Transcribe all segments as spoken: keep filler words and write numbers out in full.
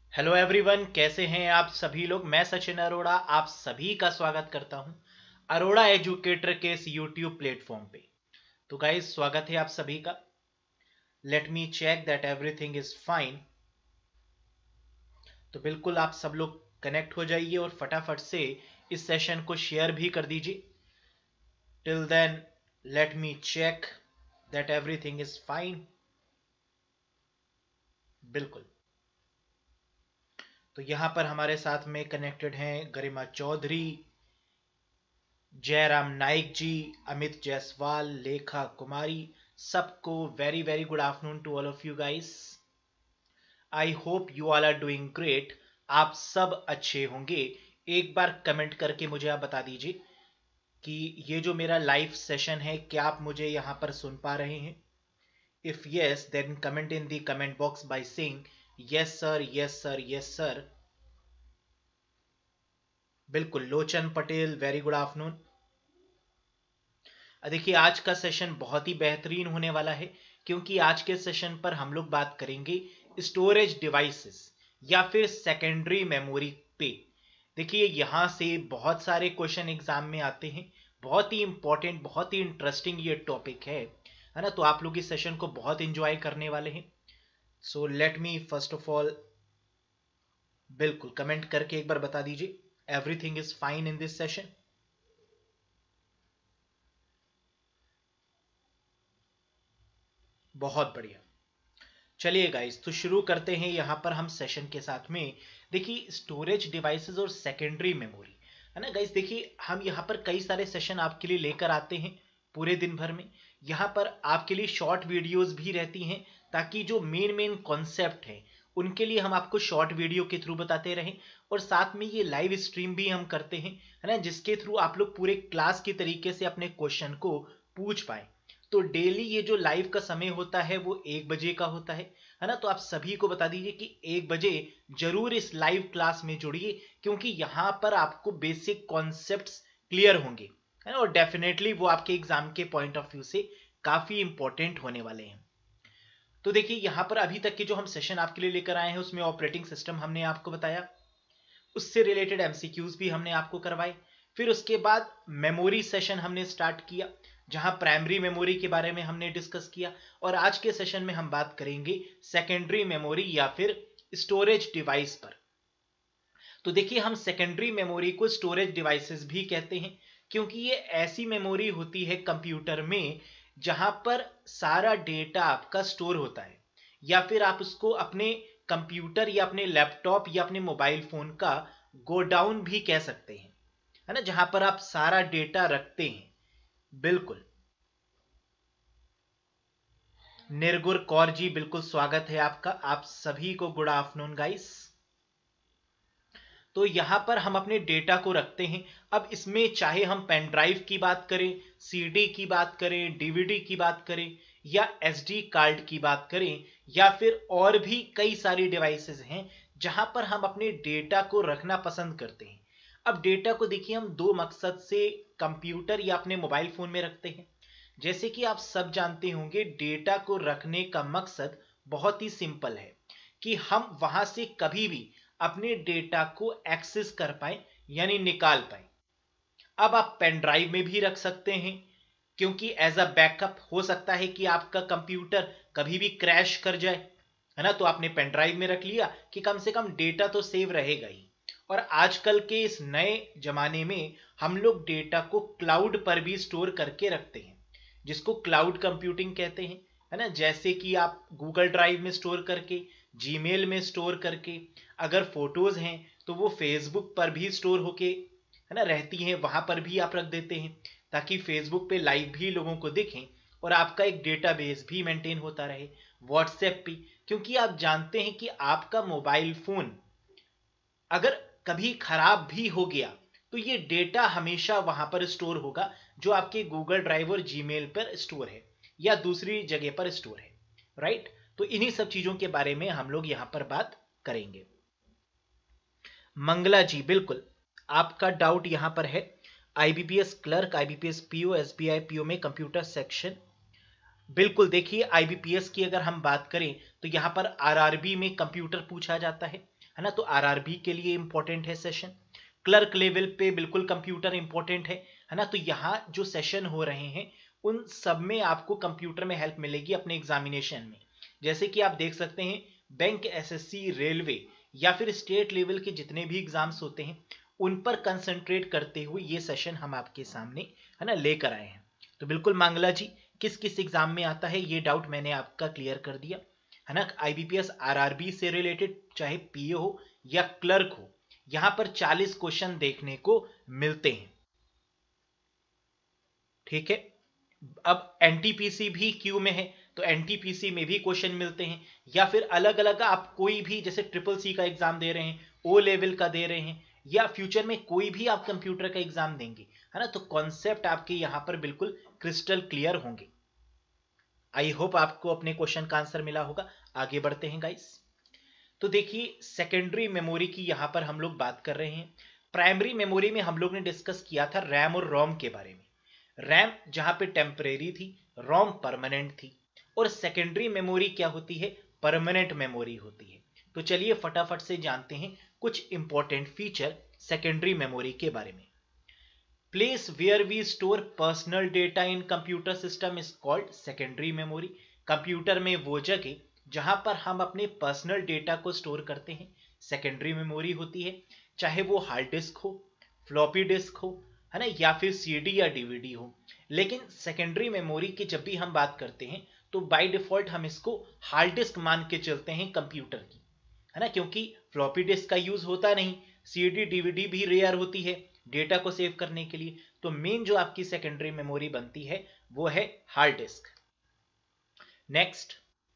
Hello everyone, कैसे हैं आप सभी लोग। मैं सचिन अरोड़ा आप सभी का स्वागत करता हूं अरोड़ा एजुकेटर के इस यूट्यूब प्लेटफॉर्म पे। तो गाइस, स्वागत है आप सभी का। Let me check that everything is fine. तो बिल्कुल आप सब लोग कनेक्ट हो जाइए और फटाफट से इस सेशन को शेयर भी कर दीजिए। Till then let me check that everything is fine. बिल्कुल। तो यहां पर हमारे साथ में कनेक्टेड हैं गरिमा चौधरी, जयराम नाइक जी, अमित जायसवाल, लेखा कुमारी। सबको very very good afternoon to all of you guys. I hope you all are doing great. आप सब अच्छे होंगे। एक बार कमेंट करके मुझे आप बता दीजिए कि ये जो मेरा लाइव सेशन है, क्या आप मुझे यहां पर सुन पा रहे हैं। If yes, then comment in the comment box by saying yes sir, yes sir, yes sir. बिल्कुल। Lochan Patel, very good afternoon. देखिए, आज का सेशन बहुत ही बेहतरीन होने वाला है, क्योंकि आज के सेशन पर हम लोग बात करेंगे स्टोरेज डिवाइसेस या फिर सेकेंडरी मेमोरी पे। देखिए, यहां से बहुत सारे क्वेश्चन एग्जाम में आते हैं। बहुत ही इंपॉर्टेंट, बहुत ही इंटरेस्टिंग ये टॉपिक है है ना। तो आप लोग इस सेशन को बहुत इंजॉय करने वाले हैं। So let me first of all, बिल्कुल कमेंट करके एक बार बता दीजिए everything is fine in this session. बहुत बढ़िया। चलिए गाइस, तो शुरू करते हैं यहां पर हम सेशन के साथ में। देखिए, स्टोरेज डिवाइसेस और सेकेंडरी मेमोरी, है ना गाइस। देखिए, हम यहां पर कई सारे सेशन आपके लिए लेकर आते हैं पूरे दिन भर में। यहां पर आपके लिए शॉर्ट वीडियोस भी रहती हैं, ताकि जो मेन मेन कॉन्सेप्ट है उनके लिए हम आपको शॉर्ट वीडियो के थ्रू बताते रहें। और साथ में ये लाइव स्ट्रीम भी हम करते हैं, है ना, जिसके थ्रू आप लोग पूरे क्लास की तरीके से अपने क्वेश्चन को पूछ पाए। तो डेली ये जो लाइव का समय होता है वो एक बजे का होता है है ना। तो आप सभी को बता दीजिए कि एक बजे जरूर इस लाइव क्लास में जुड़िए, क्योंकि यहां पर आपको बेसिक कॉन्सेप्ट्स क्लियर होंगे, है ना। और डेफिनेटली वो आपके एग्जाम के पॉइंट ऑफ व्यू से काफी इंपॉर्टेंट होने वाले हैं। तो देखिए, यहां पर अभी तक के जो हम सेशन आपके लिए लेकर आए हैं, उसमें ऑपरेटिंग सिस्टम हमने आपको बताया, उससे रिलेटेड एमसीक्यूज भी हमने आपको करवाए। फिर उसके बाद मेमोरी सेशन हमने स्टार्ट किया, जहां प्राइमरी मेमोरी के बारे में हमने डिस्कस किया। और आज के सेशन में हम बात करेंगे सेकेंडरी मेमोरी या फिर स्टोरेज डिवाइस पर। तो देखिए, हम सेकेंडरी मेमोरी को स्टोरेज डिवाइसेस भी कहते हैं, क्योंकि ये ऐसी मेमोरी होती है कंप्यूटर में जहां पर सारा डेटा आपका स्टोर होता है, या फिर आप उसको अपने कंप्यूटर या अपने लैपटॉप या अपने मोबाइल फोन का गोडाउन भी कह सकते हैं, है ना, जहां पर आप सारा डेटा रखते हैं। बिल्कुल। निर्गुण कौर जी, बिल्कुल स्वागत है आपका। आप सभी को गुड आफ्टरनून गाइस। तो यहां पर हम अपने डेटा को रखते हैं। अब इसमें चाहे हम पेन ड्राइव की बात करें, सीडी की बात करें, डीवीडी की बात करें, या एसडी कार्ड की बात करें, या फिर और भी कई सारी डिवाइसेस हैं जहां पर हम अपने डेटा को रखना पसंद करते हैं। अब डेटा को देखिए, हम दो मकसद से कंप्यूटर या अपने मोबाइल फोन में रखते हैं। जैसे कि आप सब जानते होंगे, डेटा को रखने का मकसद बहुत ही सिंपल है कि हम वहां से कभी भी अपने डेटा को एक्सेस कर पाए, यानी निकाल पाए। अब आप पेन ड्राइव में भी रख सकते हैं, क्योंकि एज अ बैकअप हो सकता है कि आपका कंप्यूटर कभी भी क्रैश कर जाए, है ना। तो आपने पेन ड्राइव में रख लिया कि कम से कम डेटा तो सेव रहेगा ही। और आजकल के इस नए जमाने में हम लोग डेटा को क्लाउड पर भी स्टोर करके रखते हैं, जिसको क्लाउड कंप्यूटिंग कहते हैं, है ना। जैसे कि आप गूगल ड्राइव में स्टोर करके, जीमेल में स्टोर करके, अगर फोटोज हैं तो वो फेसबुक पर भी स्टोर होके, है ना, रहती हैं, वहां पर भी आप रख देते हैं, ताकि फेसबुक पे लाइव भी लोगों को दिखें और आपका एक डेटाबेस भी मेंटेन होता रहे। व्हाट्सएप पे, क्योंकि आप जानते हैं कि आपका मोबाइल फोन अगर कभी खराब भी हो गया तो ये डेटा हमेशा वहां पर स्टोर होगा, जो आपके गूगल ड्राइव और जीमेल पर स्टोर है या दूसरी जगह पर स्टोर है, राइट। तो इन्हीं सब चीजों के बारे में हम लोग यहां पर बात करेंगे। मंगला जी, बिल्कुल आपका डाउट यहां पर है। IBPS clerk, IBPS PO, SBI PO में कंप्यूटर सेक्शन। बिल्कुल। देखिए, आईबीपीएस की अगर हम बात करें तो यहां पर आरआरबी में कंप्यूटर पूछा जाता है है ना, तो आरआरबी के लिए इंपॉर्टेंट है सेशन। क्लर्क लेवल पे बिल्कुल कंप्यूटर इंपॉर्टेंट है है ना, तो यहाँ जो सेशन हो रहे हैं उन सब में आपको कंप्यूटर में हेल्प मिलेगी अपने एग्जामिनेशन में। जैसे कि आप देख सकते हैं बैंक, एसएससी, रेलवे या फिर स्टेट लेवल के जितने भी एग्जाम्स होते हैं उन पर कंसंट्रेट करते हुए ये सेशन हम आपके सामने है ना लेकर आए हैं। तो बिल्कुल मांगला जी किस किस एग्जाम में आता है ये डाउट मैंने आपका क्लियर कर दिया है ना। आईबीपीएस आरआरबी से रिलेटेड चाहे पीए हो या क्लर्क हो, यहां पर चालीस क्वेश्चन देखने को मिलते हैं। ठीक है, अब एनटीपीसी भी क्यू में है तो एनटीपीसी में भी क्वेश्चन मिलते हैं, या फिर अलग अलग आप कोई भी जैसे ट्रिपल सी का एग्जाम दे रहे हैं, ओ लेवल का दे रहे हैं, या फ्यूचर में कोई भी आप कंप्यूटर का एग्जाम देंगे है ना, तो कॉन्सेप्ट आपके यहां पर बिल्कुल क्रिस्टल क्लियर होंगे। आई होप आपको अपने क्वेश्चन का आंसर मिला होगा। आगे बढ़ते हैं गाइस। तो देखिए सेकेंडरी मेमोरी की यहां पर हम लोग बात कर रहे हैं। प्राइमरी मेमोरी में हम लोग ने डिस्कस किया था रैम और रोम के बारे में। रैम जहां पे टेम्परेरी थी, रोम परमानेंट थी, और सेकेंडरी मेमोरी क्या होती है, परमानेंट मेमोरी होती है। तो चलिए फटाफट से जानते हैं कुछ इंपॉर्टेंट फीचर सेकेंडरी मेमोरी के बारे में। Place where we store personal data in computer system is called secondary memory. Computer में वो जगह जहां पर हम अपने पर्सनल डेटा को स्टोर करते हैं सेकेंडरी मेमोरी होती है, चाहे वो हार्ड डिस्क हो, फ्लॉपी डिस्क हो है ना, या फिर सीडी या डीवीडी हो। लेकिन सेकेंडरी मेमोरी की जब भी हम बात करते हैं तो बाय डिफॉल्ट हम इसको हार्ड डिस्क मान के चलते हैं कंप्यूटर की, है ना, क्योंकि फ्लॉपी डिस्क का यूज होता नहीं, सीडी डीवीडी भी रेयर होती है डेटा को सेव करने के लिए। तो मेन जो आपकी सेकेंडरी मेमोरी बनती है वो है hard disk. Next,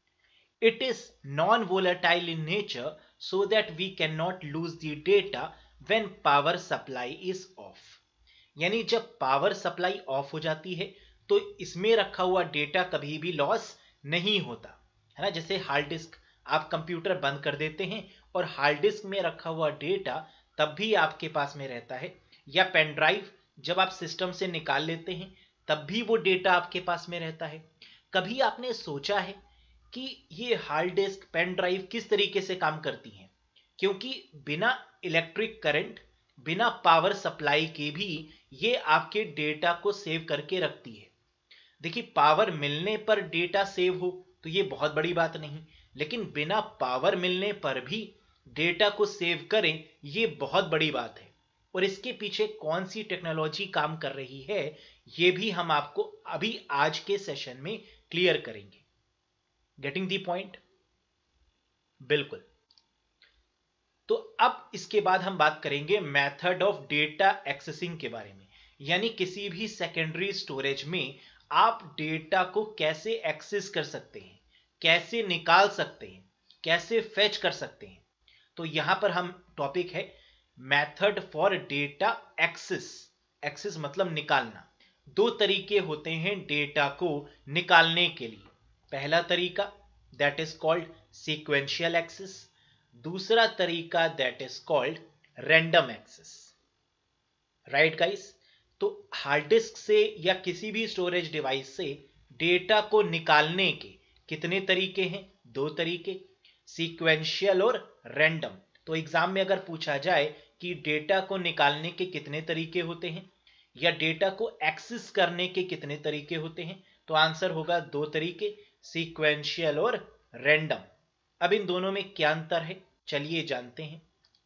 it is non volatile in nature so that we can not lose the data when power supply is off. यानी जब पावर सप्लाई ऑफ हो जाती है तो इसमें रखा हुआ डेटा कभी भी लॉस नहीं होता है ना। जैसे हार्ड डिस्क आप कंप्यूटर बंद कर देते हैं और हार्ड डिस्क में रखा हुआ डेटा तब भी आपके पास में रहता है, या पेन ड्राइव जब आप सिस्टम से निकाल लेते हैं तब भी वो डेटा आपके पास में रहता है। कभी आपने सोचा है कि ये हार्ड डिस्क, पेन ड्राइव किस तरीके से काम करती हैं? क्योंकि बिना इलेक्ट्रिक करंट, बिना पावर सप्लाई के भी ये आपके डेटा को सेव करके रखती है। देखिए पावर मिलने पर डेटा सेव हो तो ये बहुत बड़ी बात नहीं, लेकिन बिना पावर मिलने पर भी डेटा को सेव करें ये बहुत बड़ी बात है। और इसके पीछे कौन सी टेक्नोलॉजी काम कर रही है ये भी हम आपको अभी आज के सेशन में क्लियर करेंगे। Getting the point? बिल्कुल। तो अब इसके बाद हम बात करेंगे मेथड ऑफ डेटा एक्सेसिंग के बारे में, यानी किसी भी सेकेंडरी स्टोरेज में आप डेटा को कैसे एक्सेस कर सकते हैं, कैसे निकाल सकते हैं, कैसे फेच कर सकते हैं। तो यहां पर हम टॉपिक है method for data access. Access मतलब निकालना। दो तरीके होते हैं डेटा को निकालने के लिए। पहला तरीका that is called sequential access, दूसरा तरीका that is called random access. Right guys? तो हार्ड डिस्क से या किसी भी स्टोरेज डिवाइस से डेटा को निकालने के कितने तरीके हैं? दो तरीके, सीक्वेंशियल और रैंडम। तो एग्जाम में अगर पूछा जाए कि डेटा को निकालने के कितने तरीके होते हैं या डेटा को एक्सेस करने के कितने तरीके होते हैं, तो आंसर होगा दो तरीके, सीक्वेंशियल और रैंडम। अब इन दोनों में क्या अंतर है चलिए जानते हैं,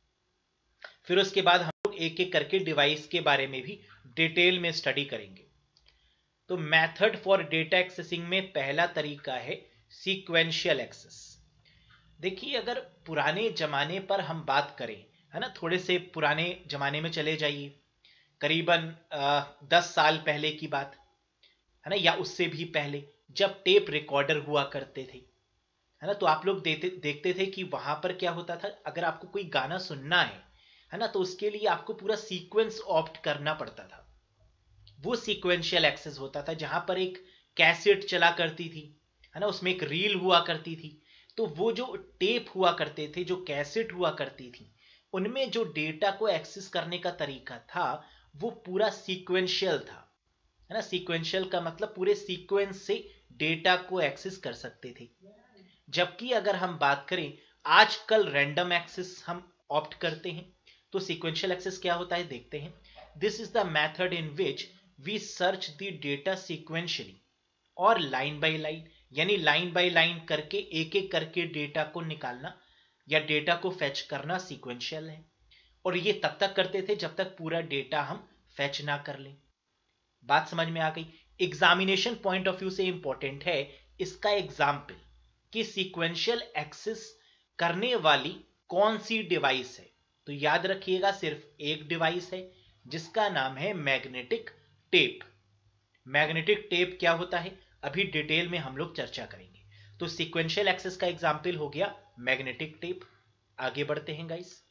फिर उसके बाद हम लोग एक एक करके डिवाइस के बारे में भी डिटेल में स्टडी करेंगे। तो मेथड फॉर डेटा एक्सेसिंग में पहला तरीका है सीक्वेंशियल एक्सेस। देखिए अगर पुराने जमाने पर हम बात करें, है ना, थोड़े से पुराने जमाने में चले जाइए, करीबन आ, दस साल पहले की बात है ना, या उससे भी पहले जब टेप रिकॉर्डर हुआ करते थे, है ना, तो आप लोग देखते देखते थे कि वहां पर क्या होता था, अगर आपको कोई गाना सुनना है है ना, तो उसके लिए आपको पूरा सीक्वेंस ऑप्ट करना पड़ता था। वो सीक्वेंशियल एक्सेस होता था जहां पर एक कैसेट चला करती थी, है ना, उसमें एक रील हुआ करती थी। तो वो जो टेप हुआ करते थे, जो कैसेट हुआ करती थी, उनमें जो डेटा को एक्सेस करने का तरीका था वो पूरा सीक्वेंशियल था, है ना। सीक्वेंशियल का मतलब पूरे सीक्वेंस से डेटा को एक्सेस कर सकते थे। जबकि अगर हम बात करें आजकल रैंडम एक्सेस हम ऑप्ट करते हैं। तो सीक्वेंशियल एक्सेस क्या होता है देखते हैं। This is the method in which we search the data sequentially और लाइन बाय लाइन, यानी लाइन बाय लाइन करके एक एक करके डेटा को निकालना या डेटा को फेच करना सीक्वेंशियल है। और ये तब तक करते थे जब तक पूरा डेटा हम फेच ना कर लें। बात समझ में आ गई। एग्जामिनेशन पॉइंट ऑफ व्यू से इंपॉर्टेंट है इसका एग्जाम्पल कि सीक्वेंशियल एक्सेस करने वाली कौन सी डिवाइस है। तो याद रखिएगा सिर्फ एक डिवाइस है जिसका नाम है मैग्नेटिक टेप। मैग्नेटिक टेप क्या होता है अभी डिटेल में हम लोग चर्चा करेंगे। तो सीक्वेंशियल एक्सेस का एग्जाम्पल हो गया मैग्नेटिक टेप। आगे बढ़ते हैं गाइस।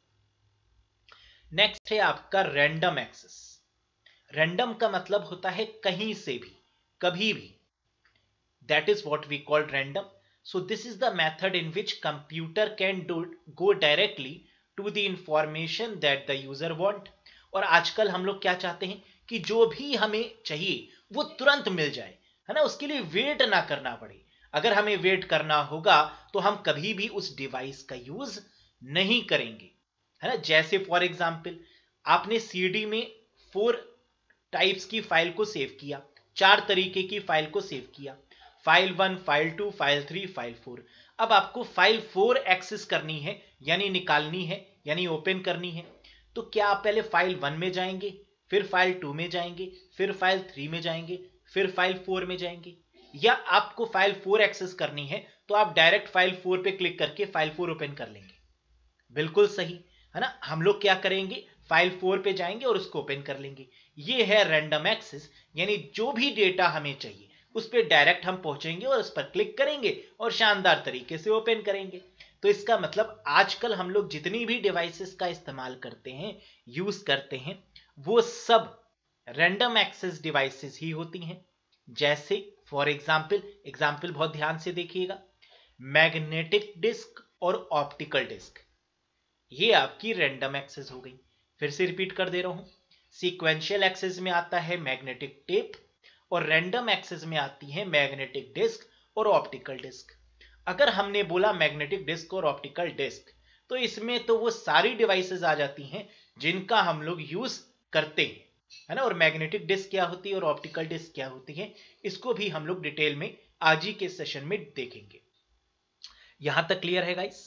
नेक्स्ट है आपका रैंडम एक्सेस। रैंडम का मतलब होता है कहीं से भी, कभी भी। That is what we call random. So this is the method in which computer can do go directly to the information that the user want. और आजकल हम लोग क्या चाहते हैं कि जो भी हमें चाहिए वो तुरंत मिल जाए, है ना, उसके लिए वेट ना करना पड़े। अगर हमें वेट करना होगा तो हम कभी भी उस डिवाइस का यूज नहीं करेंगे, है ना। जैसे फॉर एग्जाम्पल आपने सीडी में फोर टाइप्स की फाइल को सेव किया, चार तरीके की फाइल को सेव किया, file one, file two, file three, file four. अब आपको फाइल फोर एक्सेस करनी है, यानी निकालनी है, यानी ओपन करनी है। तो क्या आप पहले फाइल वन में जाएंगे, फिर फाइल टू में जाएंगे, फिर फाइल थ्री में जाएंगे, फिर फाइल फोर में जाएंगे, या आपको फाइल फोर एक्सेस करनी है तो आप डायरेक्ट फाइल फोर पे क्लिक करके फाइल फोर ओपन कर लेंगे। बिल्कुल सही, है ना। हम लोग क्या करेंगे, फाइल फोर पे जाएंगे और उसको ओपन कर लेंगे। ये है रैंडम एक्सेस, यानी जो भी डेटा हमें चाहिए उस पर डायरेक्ट हम पहुंचेंगे और उस पर क्लिक करेंगे और शानदार तरीके से ओपन करेंगे। तो इसका मतलब आजकल हम लोग जितनी भी डिवाइसेस का इस्तेमाल करते हैं, यूज करते हैं, वो सब रैंडम एक्सेस डिवाइसेस ही होती हैं। जैसे फॉर एग्जाम्पल, एग्जाम्पल बहुत ध्यान से देखिएगा, मैग्नेटिक डिस्क और ऑप्टिकल डिस्क, ये आपकी रैंडम एक्सेस हो गई। फिर से रिपीट कर दे रहा हूं, सीक्वेंशियल एक्सेस में आता है मैग्नेटिक टेप और रैंडम एक्सेस में आती है मैग्नेटिक डिस्क और ऑप्टिकल डिस्क। अगर हमने बोला मैग्नेटिक डिस्क और ऑप्टिकल डिस्क तो इसमें तो वो सारी डिवाइसेस आ जाती हैं जिनका हम लोग यूज करते हैं, है ना। और मैग्नेटिक डिस्क क्या होती है और ऑप्टिकल डिस्क क्या होती है, इसको भी हम लोग डिटेल में आज ही के सेशन में देखेंगे। यहां तक क्लियर है गाइस?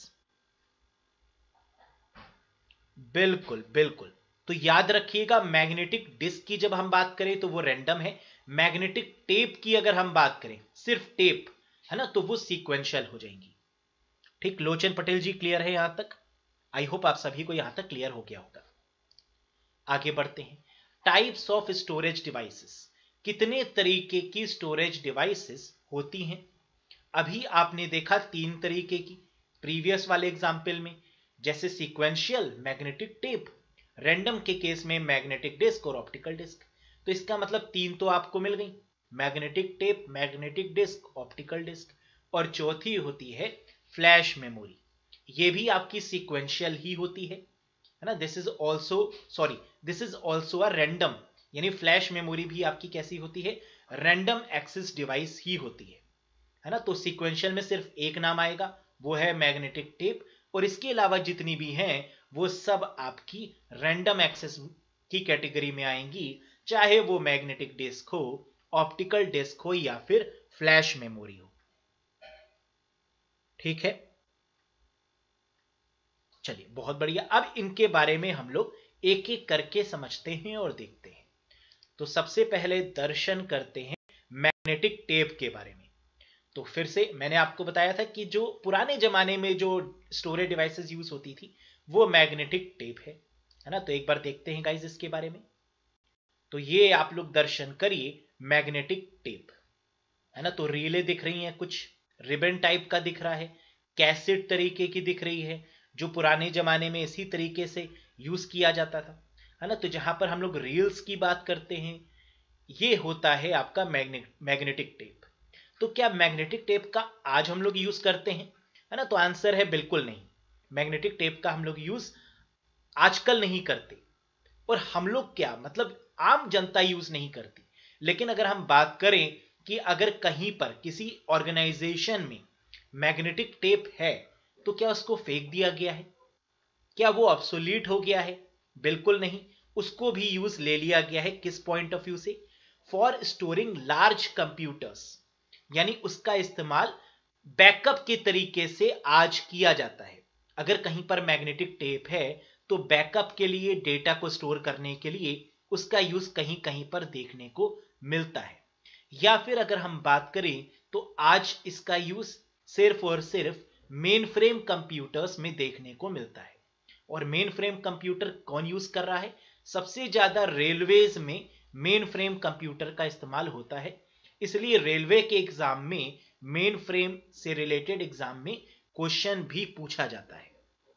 बिल्कुल बिल्कुल। तो याद रखिएगा मैग्नेटिक डिस्क की जब हम बात करें तो वो रैंडम है। मैग्नेटिक टेप की अगर हम बात करें, सिर्फ टेप, है ना, तो वो सीक्वेंशियल हो जाएंगी। ठीक, लोचन पटेल जी क्लियर है यहां तक? आई होप आप सभी को यहां तक क्लियर हो गया होगा। आगे बढ़ते हैं। Types of storage devices. कितने तरीके की स्टोरेज डिवाइसेस होती हैं? अभी आपने देखा तीन तरीके की प्रीवियस वाले एग्जाम्पल में, जैसे सीक्वेंशियल, मैग्नेटिक टेप, रैंडम के केस में मैग्नेटिक डिस्क और ऑप्टिकल डिस्क। तो इसका मतलब तीन तो आपको मिल गई, magnetic tape, magnetic disk, optical disk. और चौथी होती है फ्लैश मेमोरी, ये भी आपकी सीक्वेंशियल ही होती है, है ना। This is also sorry this is also a random, यानी फ्लैश मेमोरी भी आपकी कैसी होती है, रैंडम एक्सेस डिवाइस ही होती है, है ना। तो सीक्वेंशियल में सिर्फ एक नाम आएगा, वो है मैग्नेटिक टेप, और इसके अलावा जितनी भी हैं वो सब आपकी रैंडम एक्सेस की कैटेगरी में आएंगी, चाहे वो मैग्नेटिक डिस्क हो, ऑप्टिकल डिस्क हो या फिर फ्लैश मेमोरी हो। ठीक है, चलिए बहुत बढ़िया। अब इनके बारे में हम लोग एक एक करके समझते हैं और देखते हैं। तो सबसे पहले दर्शन करते हैं मैग्नेटिक टेप के बारे में। तो फिर से मैंने आपको बताया था कि जो पुराने जमाने में जो स्टोरेज डिवाइसेस यूज होती थी वो मैग्नेटिक टेप है, है ना। तो एक बार देखते हैं गाइस इसके बारे में। तो ये आप लोग दर्शन करिए मैग्नेटिक टेप, है ना। तो रीले दिख रही हैं, कुछ रिबन टाइप का दिख रहा है, कैसेट तरीके की दिख रही है, जो पुराने जमाने में इसी तरीके से यूज किया जाता था, है ना। तो जहां पर हम लोग रील्स की बात करते हैं, ये होता है आपका मैग्नेट मैग्नेटिक टेप। तो क्या मैग्नेटिक टेप का आज हम लोग यूज करते हैं, है ना। तो आंसर है बिल्कुल नहीं, मैग्नेटिक टेप का हम लोग यूज आजकल नहीं करते। और हम लोग क्या मतलब आम जनता यूज नहीं करती। लेकिन अगर हम बात करें कि अगर कहीं पर किसी ऑर्गेनाइजेशन में मैग्नेटिक टेप है तो क्या उसको फेंक दिया गया है? क्या वो ऑब्सोलीट हो गया है? बिल्कुल नहीं, उसको भी यूज ले लिया गया है। किस पॉइंट ऑफ व्यू से? फॉर स्टोरिंग लार्ज कंप्यूटर्स, यानी उसका इस्तेमाल बैकअप के तरीके से आज किया जाता है। अगर कहीं पर मैग्नेटिक टेप है तो बैकअप के लिए, डेटा को स्टोर करने के लिए उसका यूज कहीं कहीं पर देखने को मिलता है। या फिर अगर हम बात करें तो आज इसका यूज सिर्फ और सिर्फ मेन फ्रेम कंप्यूटर्स में देखने को मिलता है। और मेन फ्रेम कंप्यूटर कौन यूज कर रहा है? सबसे ज्यादा रेलवेज में मेन फ्रेम कंप्यूटर का इस्तेमाल होता है। इसलिए रेलवे के एग्जाम में मेन फ्रेम से रिलेटेड एग्जाम में क्वेश्चन भी पूछा जाता है।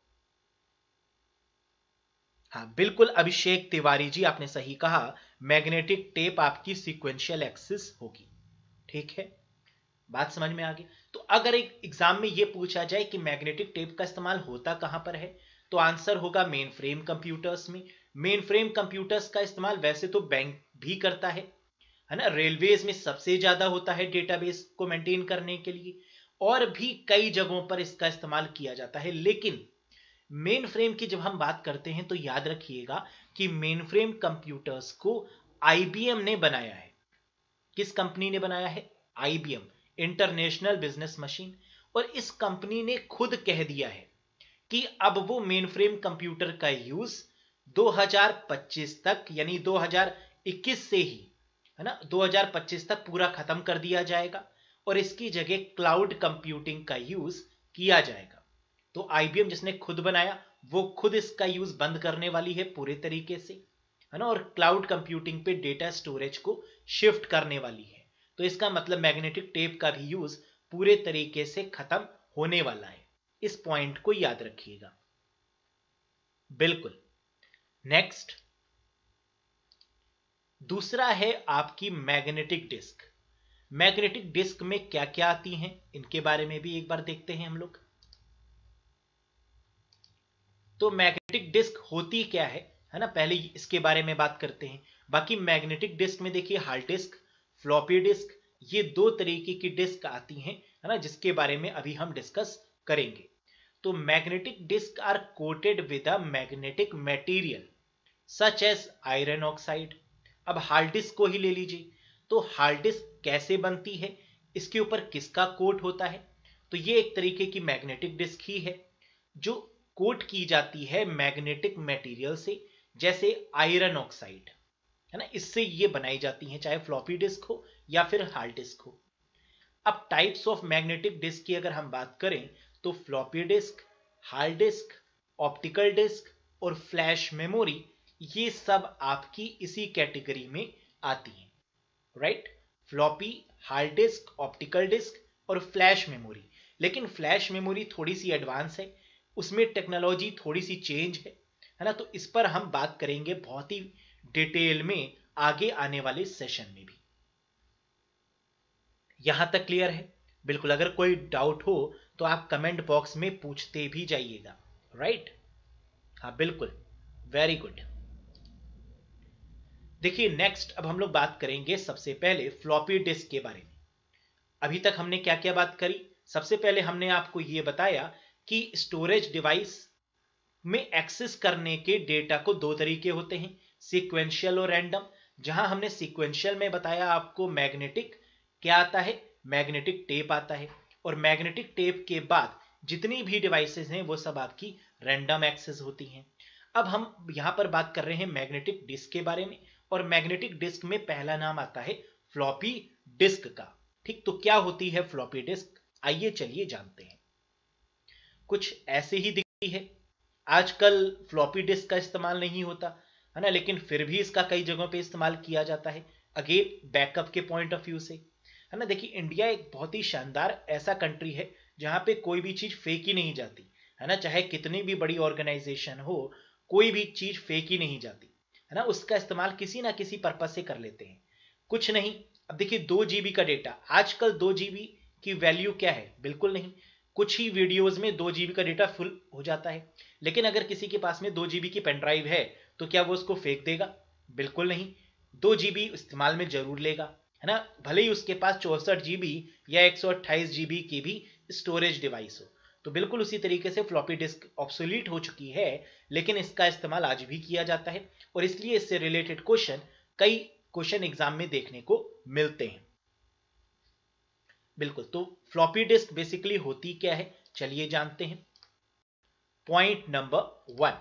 हाँ बिल्कुल अभिषेक तिवारी जी, आपने सही कहा, मैग्नेटिक टेप आपकी सीक्वेंशियल एक्सिस होगी। ठीक है, बात समझ में आ गई। तो अगर एक एग्जाम में यह पूछा जाए कि मैग्नेटिक टेप का इस्तेमाल होता कहां पर है, तो आंसर होगा मेन फ्रेम कंप्यूटर्स में। मेन फ्रेम कंप्यूटर्स का इस्तेमाल वैसे तो बैंक भी करता है है ना, रेलवेज में सबसे ज्यादा होता है डेटाबेस को मेंटेन करने के लिए, और भी कई जगहों पर इसका इस्तेमाल किया जाता है। लेकिन मेन फ्रेम की जब हम बात करते हैं तो याद रखिएगा कि मेन फ्रेम कंप्यूटर्स को आईबीएम ने बनाया है। किस कंपनी ने बनाया है? IBM, international business machine. और इस कंपनी ने खुद कह दिया है कि अब वो मेन फ्रेम कंप्यूटर का यूज दो हज़ार पच्चीस तक, यानी दो हज़ार इक्कीस से ही, है ना, दो हज़ार पच्चीस तक पूरा खत्म कर दिया जाएगा और इसकी जगह क्लाउड कंप्यूटिंग का यूज किया जाएगा। तो आईबीएम जिसने खुद बनाया वो खुद इसका यूज बंद करने वाली है पूरे तरीके से, है ना, और क्लाउड कंप्यूटिंग पे डेटा स्टोरेज को शिफ्ट करने वाली है। तो इसका मतलब मैग्नेटिक टेप का भी यूज पूरे तरीके से खत्म होने वाला है। इस पॉइंट को याद रखिएगा। बिल्कुल। नेक्स्ट, दूसरा है आपकी मैग्नेटिक डिस्क। मैग्नेटिक डिस्क में क्या क्या आती हैं इनके बारे में भी एक बार देखते हैं हम लोग। तो मैग्नेटिक डिस्क होती क्या है है ना, पहले इसके बारे में बात करते हैं। बाकी मैग्नेटिक डिस्क में देखिए हार्ड डिस्क, फ्लॉपी डिस्क, ये दो तरीके की डिस्क आती हैं, है ना, जिसके बारे में अभी हम डिस्कस करेंगे। तो magnetic disk are coated with a magnetic material such as iron oxide. अब हार्ड डिस्क को ही ले लीजिए, तो हार्ड डिस्क कैसे बनती है, इसके ऊपर किसका कोट होता है? तो ये एक तरीके की मैग्नेटिक डिस्क ही है जो कोट की जाती है मैग्नेटिक मटेरियल से, जैसे आयरन ऑक्साइड, है ना, इससे ये बनाई जाती हैं, चाहे फ्लॉपी डिस्क हो या फिर हार्ड डिस्क हो। अब टाइप्स ऑफ मैग्नेटिक डिस्क की अगर हम बात करें तो floppy disk, hard disk, optical disk और फ्लैश मेमोरी, ये सब आपकी इसी कैटेगरी में आती हैं, right. Floppy, hard disk, optical disk और फ्लैश मेमोरी। लेकिन फ्लैश मेमोरी थोड़ी सी एडवांस है, उसमें टेक्नोलॉजी थोड़ी सी चेंज है है ना, तो इस पर हम बात करेंगे बहुत ही डिटेल में आगे आने वाले सेशन में भी। यहां तक क्लियर है? बिल्कुल, अगर कोई डाउट हो तो आप कमेंट बॉक्स में पूछते भी जाइएगा, राइट। हाँ बिल्कुल, वेरी गुड। देखिए नेक्स्ट, अब हम लोग बात करेंगे सबसे पहले फ्लॉपी डिस्क के बारे में। अभी तक हमने क्या क्या बात करी? सबसे पहले हमने आपको यह बताया कि स्टोरेज डिवाइस में एक्सेस करने के डेटा को दो तरीके होते हैं, सीक्वेंशियल और रैंडम। जहां हमने सीक्वेंशियल में बताया आपको मैग्नेटिक क्या आता है, मैग्नेटिक टेप आता है, और मैग्नेटिक टेप के बाद जितनी भी डिवाइसेस हैं वो सब आपकी रैंडम एक्सेस होती हैं। अब हम यहां पर बात कर रहे हैं मैग्नेटिक डिस्क के बारे में, और मैग्नेटिक डिस्क में पहला नाम आता है फ्लॉपी डिस्क का। ठीक, तो क्या होती है फ्लॉपी डिस्क, आइए चलिए जानते हैं। कुछ ऐसे ही दिखती है। आजकल फ्लॉपी डिस्क का इस्तेमाल नहीं होता है ना, लेकिन फिर भी इसका कई जगहों पे इस्तेमाल किया जाता है, अगेन बैकअप के पॉइंट ऑफ व्यू से, है ना। देखिए इंडिया एक बहुत ही शानदार ऐसा कंट्री है जहां पे कोई भी चीज फेंक ही नहीं जाती, है ना, चाहे कितनी भी बड़ी ऑर्गेनाइजेशन हो, कोई भी चीज फेंक ही नहीं जाती, है ना, उसका इस्तेमाल किसी ना किसी पर्पज से कर लेते हैं। कुछ नहीं, अब देखिए दो जीबी का डेटा, आजकल दो जीबी की वैल्यू क्या है? बिल्कुल नहीं। कुछ ही वीडियोस में दो जीबी का डेटा फुल हो जाता है, लेकिन अगर किसी के पास में दो जीबी की पेन ड्राइव है तो क्या वो उसको फेंक देगा? बिल्कुल नहीं, दो जीबी इस्तेमाल में जरूर लेगा, है ना, भले ही उसके पास चौसठ जीबी या एक सौ अट्ठाईस जीबी की भी स्टोरेज डिवाइस हो। तो बिल्कुल उसी तरीके से फ्लॉपी डिस्क ऑब्सोलीट हो चुकी है, लेकिन इसका इस्तेमाल आज भी किया जाता है और इसलिए इससे रिलेटेड क्वेश्चन कई क्वेश्चन एग्जाम में देखने को मिलते हैं। बिल्कुल, तो फ्लॉपी डिस्क बेसिकली होती क्या है, चलिए जानते हैं। Point number one,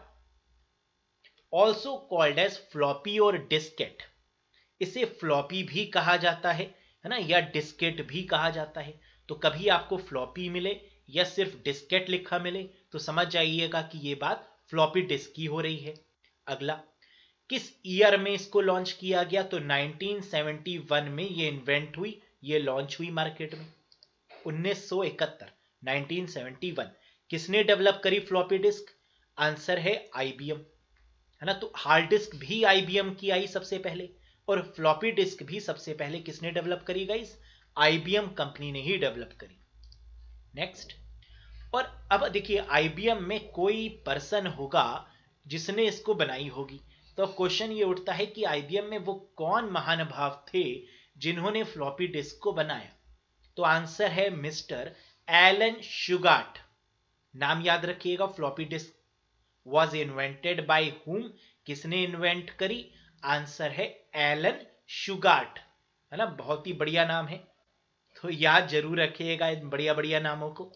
also called as floppy और डिस्केट। इसे फ्लॉपी भी कहा जाता है है ना, या डिस्केट भी कहा जाता है। तो कभी आपको फ्लॉपी मिले या सिर्फ डिस्केट लिखा मिले तो समझ जाइएगा कि यह बात फ्लॉपी डिस्क की हो रही है। अगला, किस ईयर में इसको लॉन्च किया गया, तो नाइनटीन सेवेंटी वन में ये इन्वेंट हुई, ये लॉन्च हुई मार्केट में। उन्नीस सौ इकहत्तर, नाइनटीन सेवेंटी वन। किसने डेवलप करी फ्लॉपी डिस्क, आंसर है आईबीएम, है ना। तो हार्ड डिस्क भी आईबीएम की आई सबसे पहले, और फ्लॉपी डिस्क भी सबसे पहले किसने डेवलप करी गाइस, आईबीएम कंपनी ने ही डेवलप करी। नेक्स्ट, और अब देखिए आईबीएम में कोई पर्सन होगा जिसने इसको बनाई होगी, तो क्वेश्चन ये उठता है कि आईबीएम में वो कौन महानुभाव थे जिन्होंने फ्लॉपी डिस्क को बनाया। तो आंसर है मिस्टर एलन शुगार्ट। नाम याद रखिएगा। Floppy disk was invented by whom, किसने इन्वेंट करी, आंसर है एलन शुगार्ट, है ना। बहुत ही बढ़िया नाम है, तो याद जरूर रखिएगा इन बढ़िया बढ़िया नामों को।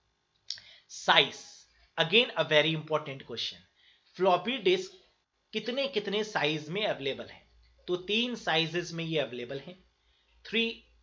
Size, again a very important question. Floppy disk कितने कितने साइज में अवेलेबल है, तो तीन साइजेस में ये अवेलेबल है, three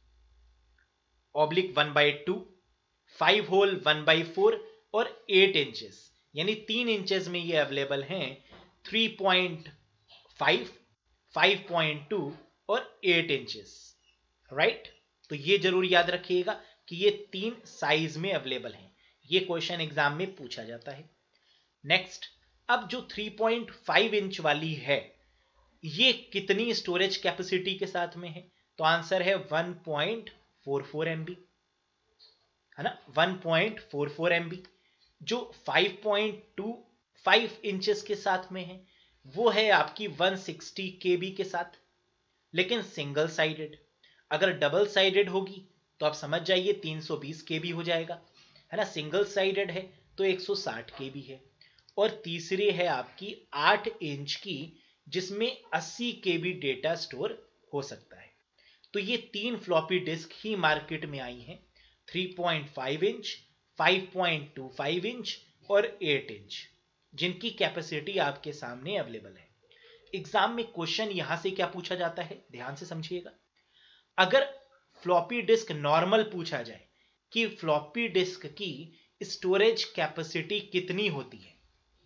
oblique one by two, five whole one by four और एट इंचेस, यानी तीन इंचेस में ये अवेलेबल हैं, three point five, five point two और एट इंचेस, राइट। तो ये जरूर याद रखिएगा कि ये तीन साइज में अवेलेबल हैं, ये क्वेश्चन एग्जाम में पूछा जाता है। नेक्स्ट, अब जो थ्री पॉइंट फाइव इंच वाली है ये कितनी स्टोरेज कैपेसिटी के साथ में है, तो आंसर है one point four four MB, है ना, one point four four MB. जो five point two five inches के साथ में है वो है आपकी वन सिक्सटी केबी के साथ, लेकिन सिंगल साइडेड। अगर डबल साइडेड होगी तो आप समझ जाइए तीन सौ बीस केबी हो जाएगा, है ना। सिंगल साइडेड है तो एक सौ साठ केबी है। और तीसरी है आपकी आठ इंच की, जिसमें अस्सी केबी डेटा स्टोर हो सकता है। तो ये तीन फ्लॉपी डिस्क ही मार्केट में आई हैं, three point five inch, five point two five inch और एट इंच, जिनकी कैपेसिटी आपके सामने अवेलेबल है। एग्जाम में क्वेश्चन यहां से क्या पूछा जाता है, ध्यान से समझिएगा। अगर फ्लॉपी डिस्क नॉर्मल पूछा जाए कि फ्लॉपी डिस्क की स्टोरेज कैपेसिटी कितनी होती है,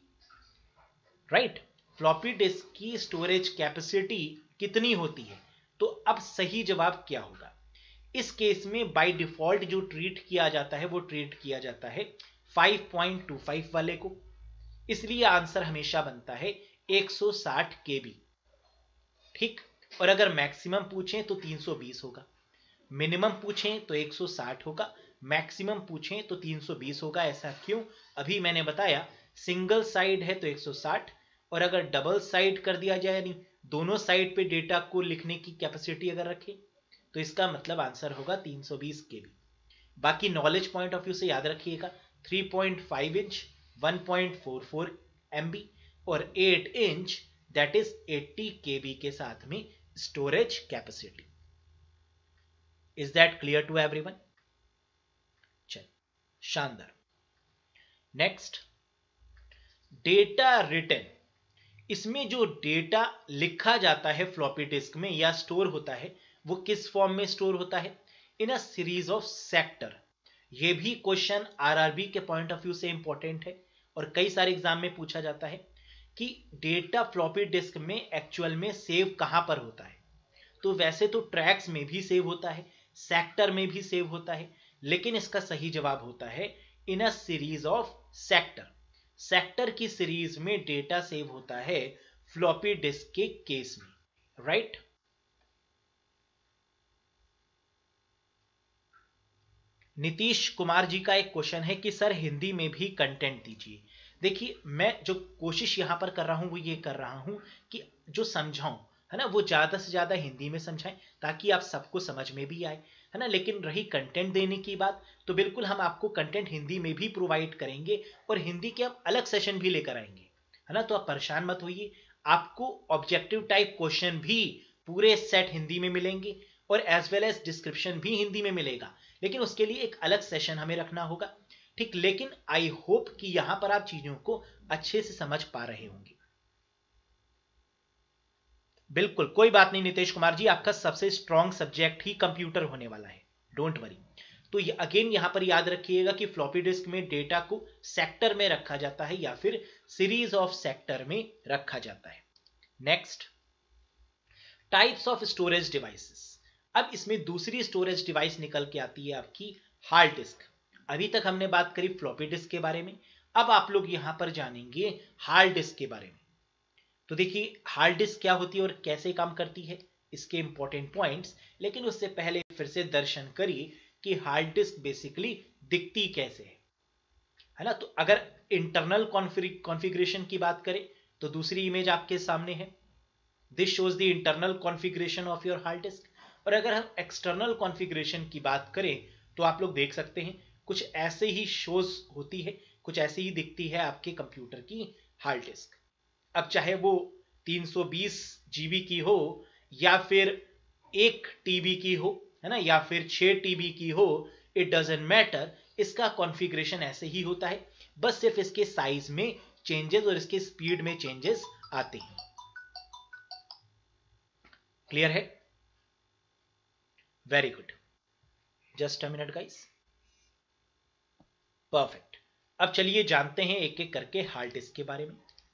राइट right? फ्लॉपी डिस्क की स्टोरेज कैपेसिटी कितनी होती है, तो अब सही जवाब क्या होगा। इस केस में बाय डिफॉल्ट जो ट्रीट किया जाता है वो ट्रीट किया जाता है फाइव पॉइंट टू फाइव वाले को, इसलिए आंसर हमेशा बनता है एक सौ साठ केबी, ठीक। और अगर मैक्सिमम पूछें तो तीन सौ बीस होगा, मिनिमम पूछें तो एक सौ साठ होगा, मैक्सिमम पूछें तो तीन सौ बीस होगा। ऐसा क्यों, अभी मैंने बताया, सिंगल साइड है तो एक सौ साठ, और अगर डबल साइड कर दिया जाए यानी दोनों साइड पे डेटा को लिखने की कैपेसिटी अगर रखें तो इसका मतलब आंसर होगा तीन सौ बीस केबी। बाकी नॉलेज पॉइंट ऑफ व्यू से याद रखिएगा, three point five inch one point four four MB और eight inch that is eighty KB के साथ में storage capacity. Is that clear to everyone? चल, शानदार। Next, data written. इसमें जो डेटा लिखा जाता है फ्लॉपी डिस्क में या स्टोर होता है वो किस फॉर्म में स्टोर होता है, in a series of sector. ये भी क्वेश्चन आरआरबी के पॉइंट ऑफ व्यू से इंपॉर्टेंट है और कई सारे एग्जाम में पूछा जाता है कि डेटा फ्लॉपी डिस्क में एक्चुअल में सेव कहां पर होता है। तो वैसे तो ट्रैक्स में भी सेव होता है, सेक्टर में भी सेव होता है, लेकिन इसका सही जवाब होता है in a series of sector. Sector की सीरीज में डेटा सेव होता है फ्लॉपी डिस्क के केस में, राइट। नीतीश कुमार जी का एक क्वेश्चन है कि सर हिंदी में भी कंटेंट दीजिए। देखिए, मैं जो कोशिश यहां पर कर रहा हूं वो ये कर रहा हूं कि जो समझाऊं, है ना, वो ज्यादा से ज्यादा हिंदी में समझाएं ताकि आप सबको समझ में भी आए। है ना। लेकिन रही कंटेंट देने की बात, तो बिल्कुल हम आपको कंटेंट हिंदी में भी प्रोवाइड करेंगे और हिंदी के हम अलग सेशन भी लेकर आएंगे, है ना। तो आप परेशान मत होइए, आपको ऑब्जेक्टिव टाइप क्वेश्चन भी पूरे सेट हिंदी में मिलेंगे और एज वेल एज डिस्क्रिप्शन भी हिंदी में मिलेगा, लेकिन उसके लिए एक अलग सेशन हमें रखना होगा, ठीक। लेकिन आई होप कि यहां पर आप चीजों को अच्छे से समझ पा रहे होंगे। बिल्कुल कोई बात नहीं नितेश कुमार जी, आपका सबसे स्ट्रॉन्ग सब्जेक्ट ही कंप्यूटर होने वाला है, डोंट वरी। तो अगेन यहां पर याद रखिएगा कि फ्लॉपी डिस्क में डेटा को सेक्टर में रखा जाता है या फिर सीरीज ऑफ सेक्टर में रखा जाता है। Next, types of storage devices. अब इसमें दूसरी स्टोरेज डिवाइस निकल के आती है आपकी हार्ड डिस्क। अभी तक हमने बात करी फ्लॉपी डिस्क के बारे में, अब आप लोग यहां पर जानेंगे हार्ड डिस्क के बारे में। तो देखिए हार्ड डिस्क क्या होती है और कैसे काम करती है, इसके इंपॉर्टेंट पॉइंट्स। लेकिन उससे पहले फिर से दर्शन करिए कि हार्ड डिस्क बेसिकली दिखती कैसे है, है ना। तो अगर इंटरनल कॉन्फ़िगरेशन की बात करें तो दूसरी इमेज आपके सामने है, this shows the internal configuration of your hard disk. और अगर हम एक्सटर्नल कॉन्फ़िगरेशन की बात करें तो आप लोग देख सकते हैं कुछ ऐसे ही शोज होती है, कुछ ऐसे ही दिखती है आपके कंप्यूटर की हार्ड डिस्क। अब चाहे वो तीन सौ बीस जीबी की हो या फिर एक टीबी की हो, है ना, या फिर छह टीबी की हो, इट डजंट मैटर, इसका कॉन्फ़िगरेशन ऐसे ही होता है, बस सिर्फ इसके साइज में चेंजेस और इसके स्पीड में चेंजेस आते हैं। क्लियर है? Very good, just a minute guys. Perfect. अब चलिए जानते हैं एक एक करके हार्ड डिस्क के बारे में।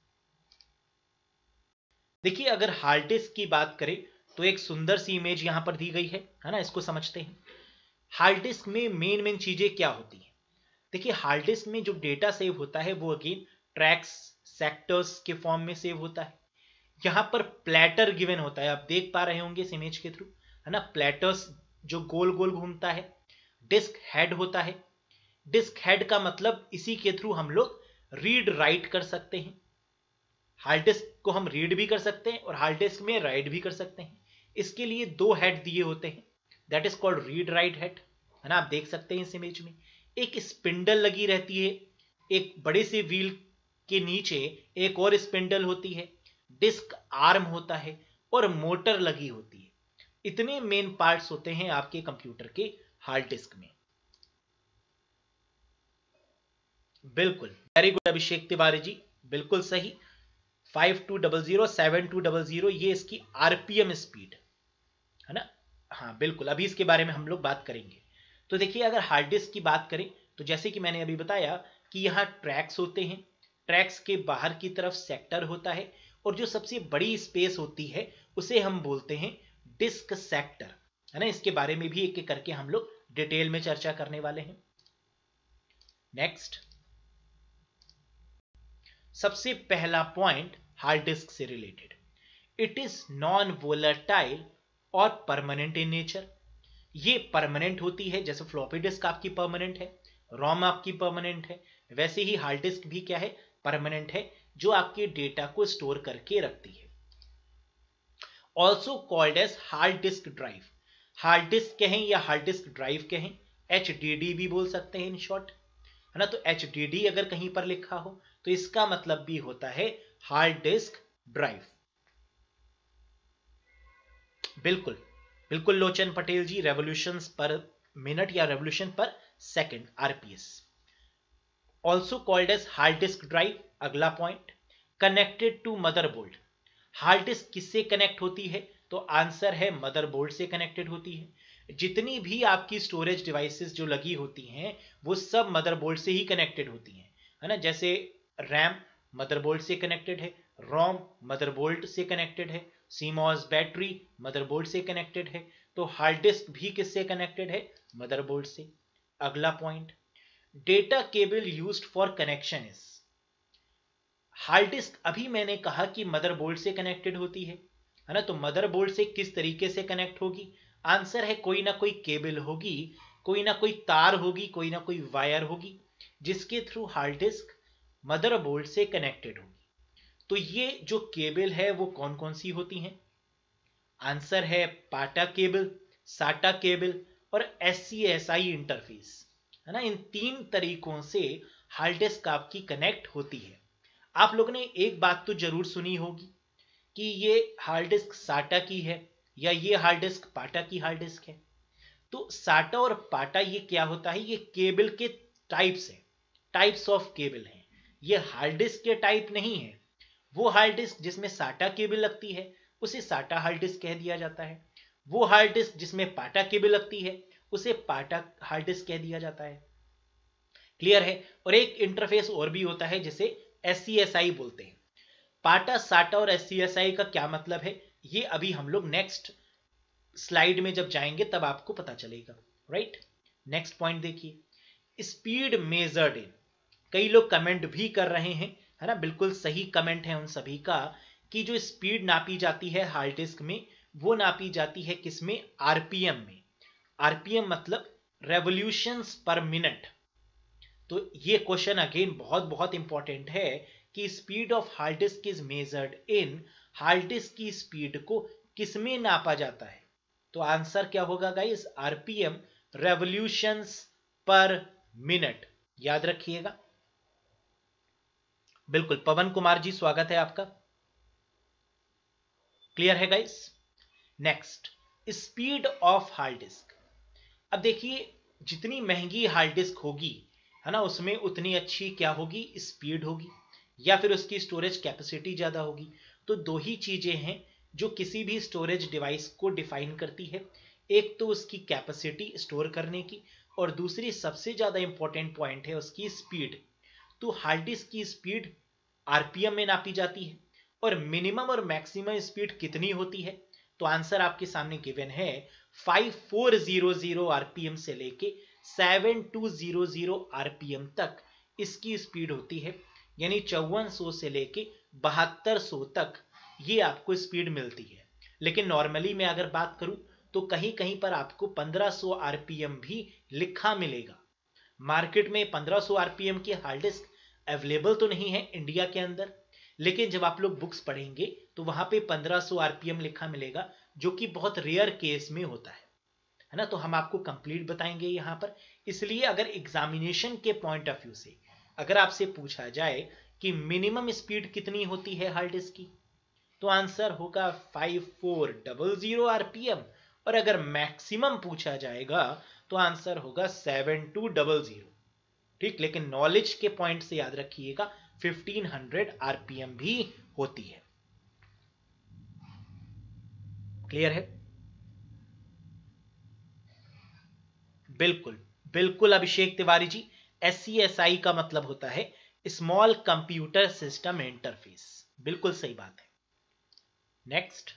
देखिए अगर हार्ड डिस्क की बात करें तो एक सुंदर सी इमेज यहां पर दी गई है, है ना। इसको समझते हैं। हार्ड डिस्क में मेन मेन चीजें क्या होती हैं। देखिए हार्ड डिस्क में जो डेटा सेव होता है वो अगेन ट्रैक्स, सेक्टर्स के फॉर्म में सेव होता है। यहां पर प्लेटर गिवन होता है, आप देख पा रहे होंगे इस इमेज के थ्रू, है ना। प्लेटर्स जो गोल गोल घूमता है। डिस्क हेड होता है, डिस्क हेड का मतलब इसी के थ्रू हम लोग रीड राइट कर सकते हैं। हार्ड डिस्क को हम रीड भी कर सकते हैं और हार्ड डिस्क में राइट भी कर सकते हैं। इसके लिए दो हेड दिए होते हैं, that is called read write head, है ना। आप देख सकते हैं इस इमेज में एक स्पिंडल लगी रहती है, एक बड़े से व्हील के नीचे एक और स्पिंडल होती है, डिस्क आर्म होता है और मोटर लगी होती है। इतने मेन पार्ट्स होते हैं आपके कंप्यूटर के हार्ड डिस्क में। बिल्कुल, वेरी गुड अभिषेक तिवारी जी, बिल्कुल सही। Five two double zero seven two double zero ये इसकी आरपीएम स्पीड है ना। हाँ बिल्कुल, अभी इसके बारे में हम लोग बात करेंगे। तो देखिए अगर हार्ड डिस्क की बात करें तो जैसे कि मैंने अभी बताया कि यहाँ ट्रैक्स होते हैं, ट्रैक्स के बाहर की तरफ सेक्टर होता है और जो सबसे बड़ी स्पेस होती है उसे हम बोलते हैं डिस्क सेक्टर, है ना। इसके बारे में भी एक एक करके हम लोग डिटेल में चर्चा करने वाले हैं। नेक्स्ट, सबसे पहला पॉइंट हार्ड डिस्क से related, it is non volatile और परमानेंट इन नेचर। ये परमानेंट होती है, जैसे फ्लॉपी डिस्क आपकी परमानेंट है, रोम आपकी परमानेंट है, वैसे ही हार्ड डिस्क भी क्या है, परमानेंट है, जो आपके डेटा को स्टोर करके रखती है। Also called as hard disk drive. Hard disk कहें या हार्ड डिस्क ड्राइव कहें, एच डी डी भी बोल सकते हैं इन शॉर्ट, है ना। तो एच डी डी अगर कहीं पर लिखा हो तो इसका मतलब भी होता है हार्ड डिस्क ड्राइव। बिल्कुल बिल्कुल Lochan Patel ji, revolution per minute या revolution per second, RPS. Also called as hard disk drive. अगला पॉइंट, connected to motherboard. Hard disk किससे कनेक्ट होती है, तो आंसर है मदरबोर्ड से कनेक्टेड होती है। जितनी भी आपकी स्टोरेज डिवाइसेस जो लगी होती हैं वो सब मदरबोर्ड से ही कनेक्टेड होती हैं, है ना। जैसे रैम मदरबोर्ड से कनेक्टेड है, रोम मदरबोर्ड से कनेक्टेड है, सीमॉस बैटरी मदरबोर्ड से कनेक्टेड है, तो हार्ड डिस्क भी किससे कनेक्टेड है, मदरबोर्ड से। अगला point, data cable used for connection is. Hard disk अभी मैंने कहा कि मदरबोर्ड से कनेक्टेड होती है, है ना। तो मदरबोर्ड से किस तरीके से कनेक्ट होगी, आंसर है कोई ना कोई केबल होगी, कोई ना कोई तार होगी, कोई ना कोई वायर होगी जिसके थ्रू हार्ड डिस्क मदरबोर्ड से कनेक्टेड होगी। तो ये जो केबल है वो कौन कौन सी होती हैं, आंसर है पाटा केबल, साटा केबल, और S C S I interface, है ना। इन तीन तरीकों से हार्ड डिस्क आपकी कनेक्ट होती है। आप लोगों ने एक बात तो जरूर सुनी होगी कि ये हार्ड डिस्क साटा की है या ये हार्ड डिस्क पाटा की हार्ड डिस्क है। तो साटा और पाटा ये क्या होता है, ये केबल के टाइप्स हैं, टाइप्स ऑफ केबल हैं। ये हार्ड डिस्क के टाइप नहीं है। वो हार्ड डिस्क जिसमें साटा केबल लगती है उसे साटा हार्ड डिस्क कह दिया जाता है। वो हार्ड डिस्क जिसमें पाटा केबल लगती है उसे पाटा हार्ड डिस्क कह दिया जाता है। क्लियर है। और एक इंटरफेस और भी होता है जिसे एस सी एस आई बोलते हैं। पाटा, साटा और एस सी एस आई का क्या मतलब है ये अभी हम लोग नेक्स्ट स्लाइड में जब जाएंगे तब आपको पता चलेगा। राइट, नेक्स्ट पॉइंट देखिए, स्पीड मेजर्ड इन। कई लोग कमेंट भी कर रहे हैं, है ना, बिल्कुल सही कमेंट है उन सभी का, कि जो स्पीड नापी जाती है हार्ड डिस्क में वो नापी जाती है किसमें, आरपीएम में। आरपीएम मतलब रेवोल्यूशंस पर मिनट। तो ये क्वेश्चन अगेन बहुत बहुत इंपॉर्टेंट है कि speed of hard disk is measured in, hard disk की स्पीड को किसमें नापा जाता है। तो आंसर क्या होगा guys, RPM, revolutions per minute. याद रखिएगा। बिल्कुल, पवन कुमार जी स्वागत है आपका। क्लियर है guys. Next, speed of hard disk. अब देखिए, जितनी महंगी हार्ड डिस्क होगी, है ना, उसमें उतनी अच्छी क्या होगी, स्पीड होगी, या फिर उसकी स्टोरेज कैपेसिटी ज्यादा होगी। तो दो ही चीजें हैं जो किसी भी स्टोरेज डिवाइस को डिफाइन करती है, एक तो उसकी कैपेसिटी स्टोर करने की, और दूसरी सबसे ज्यादा इंपॉर्टेंट पॉइंट है उसकी स्पीड। तो हार्ड डिस्क की स्पीड आरपीएम में नापी जाती है, और मिनिमम और मैक्सिमम स्पीड कितनी होती है, तो आंसर आपके सामने गिवन है, five four zero zero RPM से लेके seven two zero zero RPM तक इसकी स्पीड होती है। यानी चौवन सौ से लेके बहत्तर सौ तक ये आपको स्पीड मिलती है। लेकिन नॉर्मली मैं अगर बात करूं तो कहीं कहीं पर आपको पंद्रह सौ आरपीएम भी लिखा मिलेगा। मार्केट में पंद्रह सौ आरपीएम की हार्ड डिस्क अवेलेबल तो नहीं है इंडिया के अंदर, लेकिन जब आप लोग बुक्स पढ़ेंगे तो वहां पे पंद्रह सौ आरपीएम लिखा मिलेगा, जो कि बहुत रेयर केस में होता है, है ना। तो हम आपको कंप्लीट बताएंगे यहां पर। इसलिए अगर एग्जामिनेशन के पॉइंट ऑफ व्यू से अगर आपसे पूछा जाए कि मिनिमम स्पीड कितनी होती है हार्ड डिस्क की, तो आंसर होगा five four double zero RPM, और अगर मैक्सिमम पूछा जाएगा तो आंसर होगा सेवन टू डबल जीरो। ठीक, लेकिन नॉलेज के पॉइंट से याद रखिएगा फिफ्टीन हंड्रेड आरपीएम भी होती है। क्लियर है। बिल्कुल बिल्कुल Abhishek Tiwari ji, S C S I का मतलब होता है स्मॉल कंप्यूटर सिस्टम इंटरफेस। बिल्कुल सही बात है। नेक्स्ट,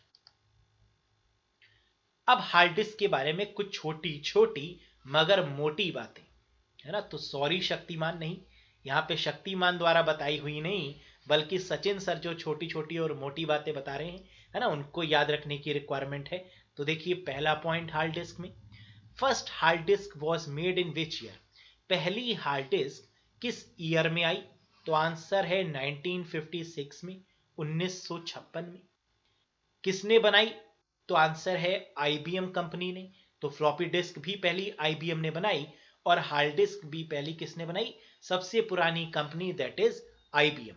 अब हार्ड डिस्क के बारे में कुछ छोटी छोटी मगर मोटी बातें, है ना। तो सॉरी शक्तिमान नहीं, यहाँ पे शक्तिमान द्वारा बताई हुई नहीं, बल्कि सचिन सर जो छोटी छोटी और मोटी बातें बता रहे हैं, है ना, उनको याद रखने की रिक्वायरमेंट है। तो देखिए, पहला पॉइंट हार्ड डिस्क में, first hard disk was made in which year. पहली हार्ड डिस्क किस ईयर में आई, तो आंसर है नाइनटीन फिफ्टी सिक्स में, उन्नीस सौ छप्पन में। किसने बनाई, तो आंसर है आईबीएम कंपनी ने। तो फ्लॉपी डिस्क भी पहली आईबीएम ने बनाई, और हार्ड डिस्क भी पहली किसने बनाई, सबसे पुरानी कंपनी, दैट इज आईबीएम।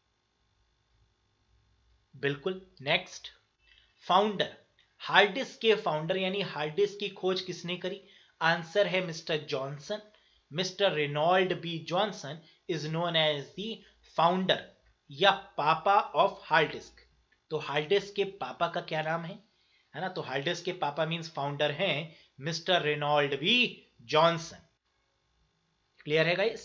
बिल्कुल। नेक्स्ट, फाउंडर, हार्ड डिस्क के फाउंडर यानी हार्ड डिस्क की खोज किसने करी, आंसर है mister Johnson. Mister Reynold B Johnson is known as the founder या पापा ऑफ हार्ड डिस्क। तो हार्ड डिस्क के पापा का क्या नाम है, है ना। तो हार्ड डिस्क के पापा मींस फाउंडर हैं mister Reynold B Johnson. Clear है गाइस,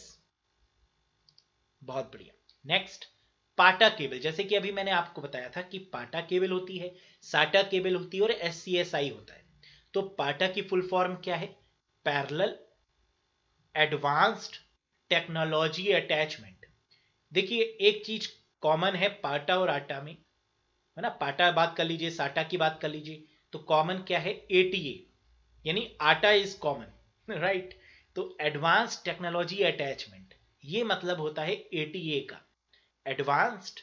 बहुत बढ़िया। नेक्स्ट, पाटा केबल, जैसे कि अभी मैंने आपको बताया था कि पाटा केबल होती है, साटा केबल होती है और एस सी एस आई होता है। तो पाटा की फुल फॉर्म क्या है, पैरेलल एडवांस्ड टेक्नोलॉजी अटैचमेंट। देखिए, एक चीज कॉमन है पाटा और आटा में, है ना। पाटा बात कर लीजिए, साटा की बात कर लीजिए, तो कॉमन क्या है, एटीए, यानी आटा इज कॉमन, राइट। तो एडवांस टेक्नोलॉजी अटैचमेंट, ये मतलब होता है एटीए का, एडवांस्ड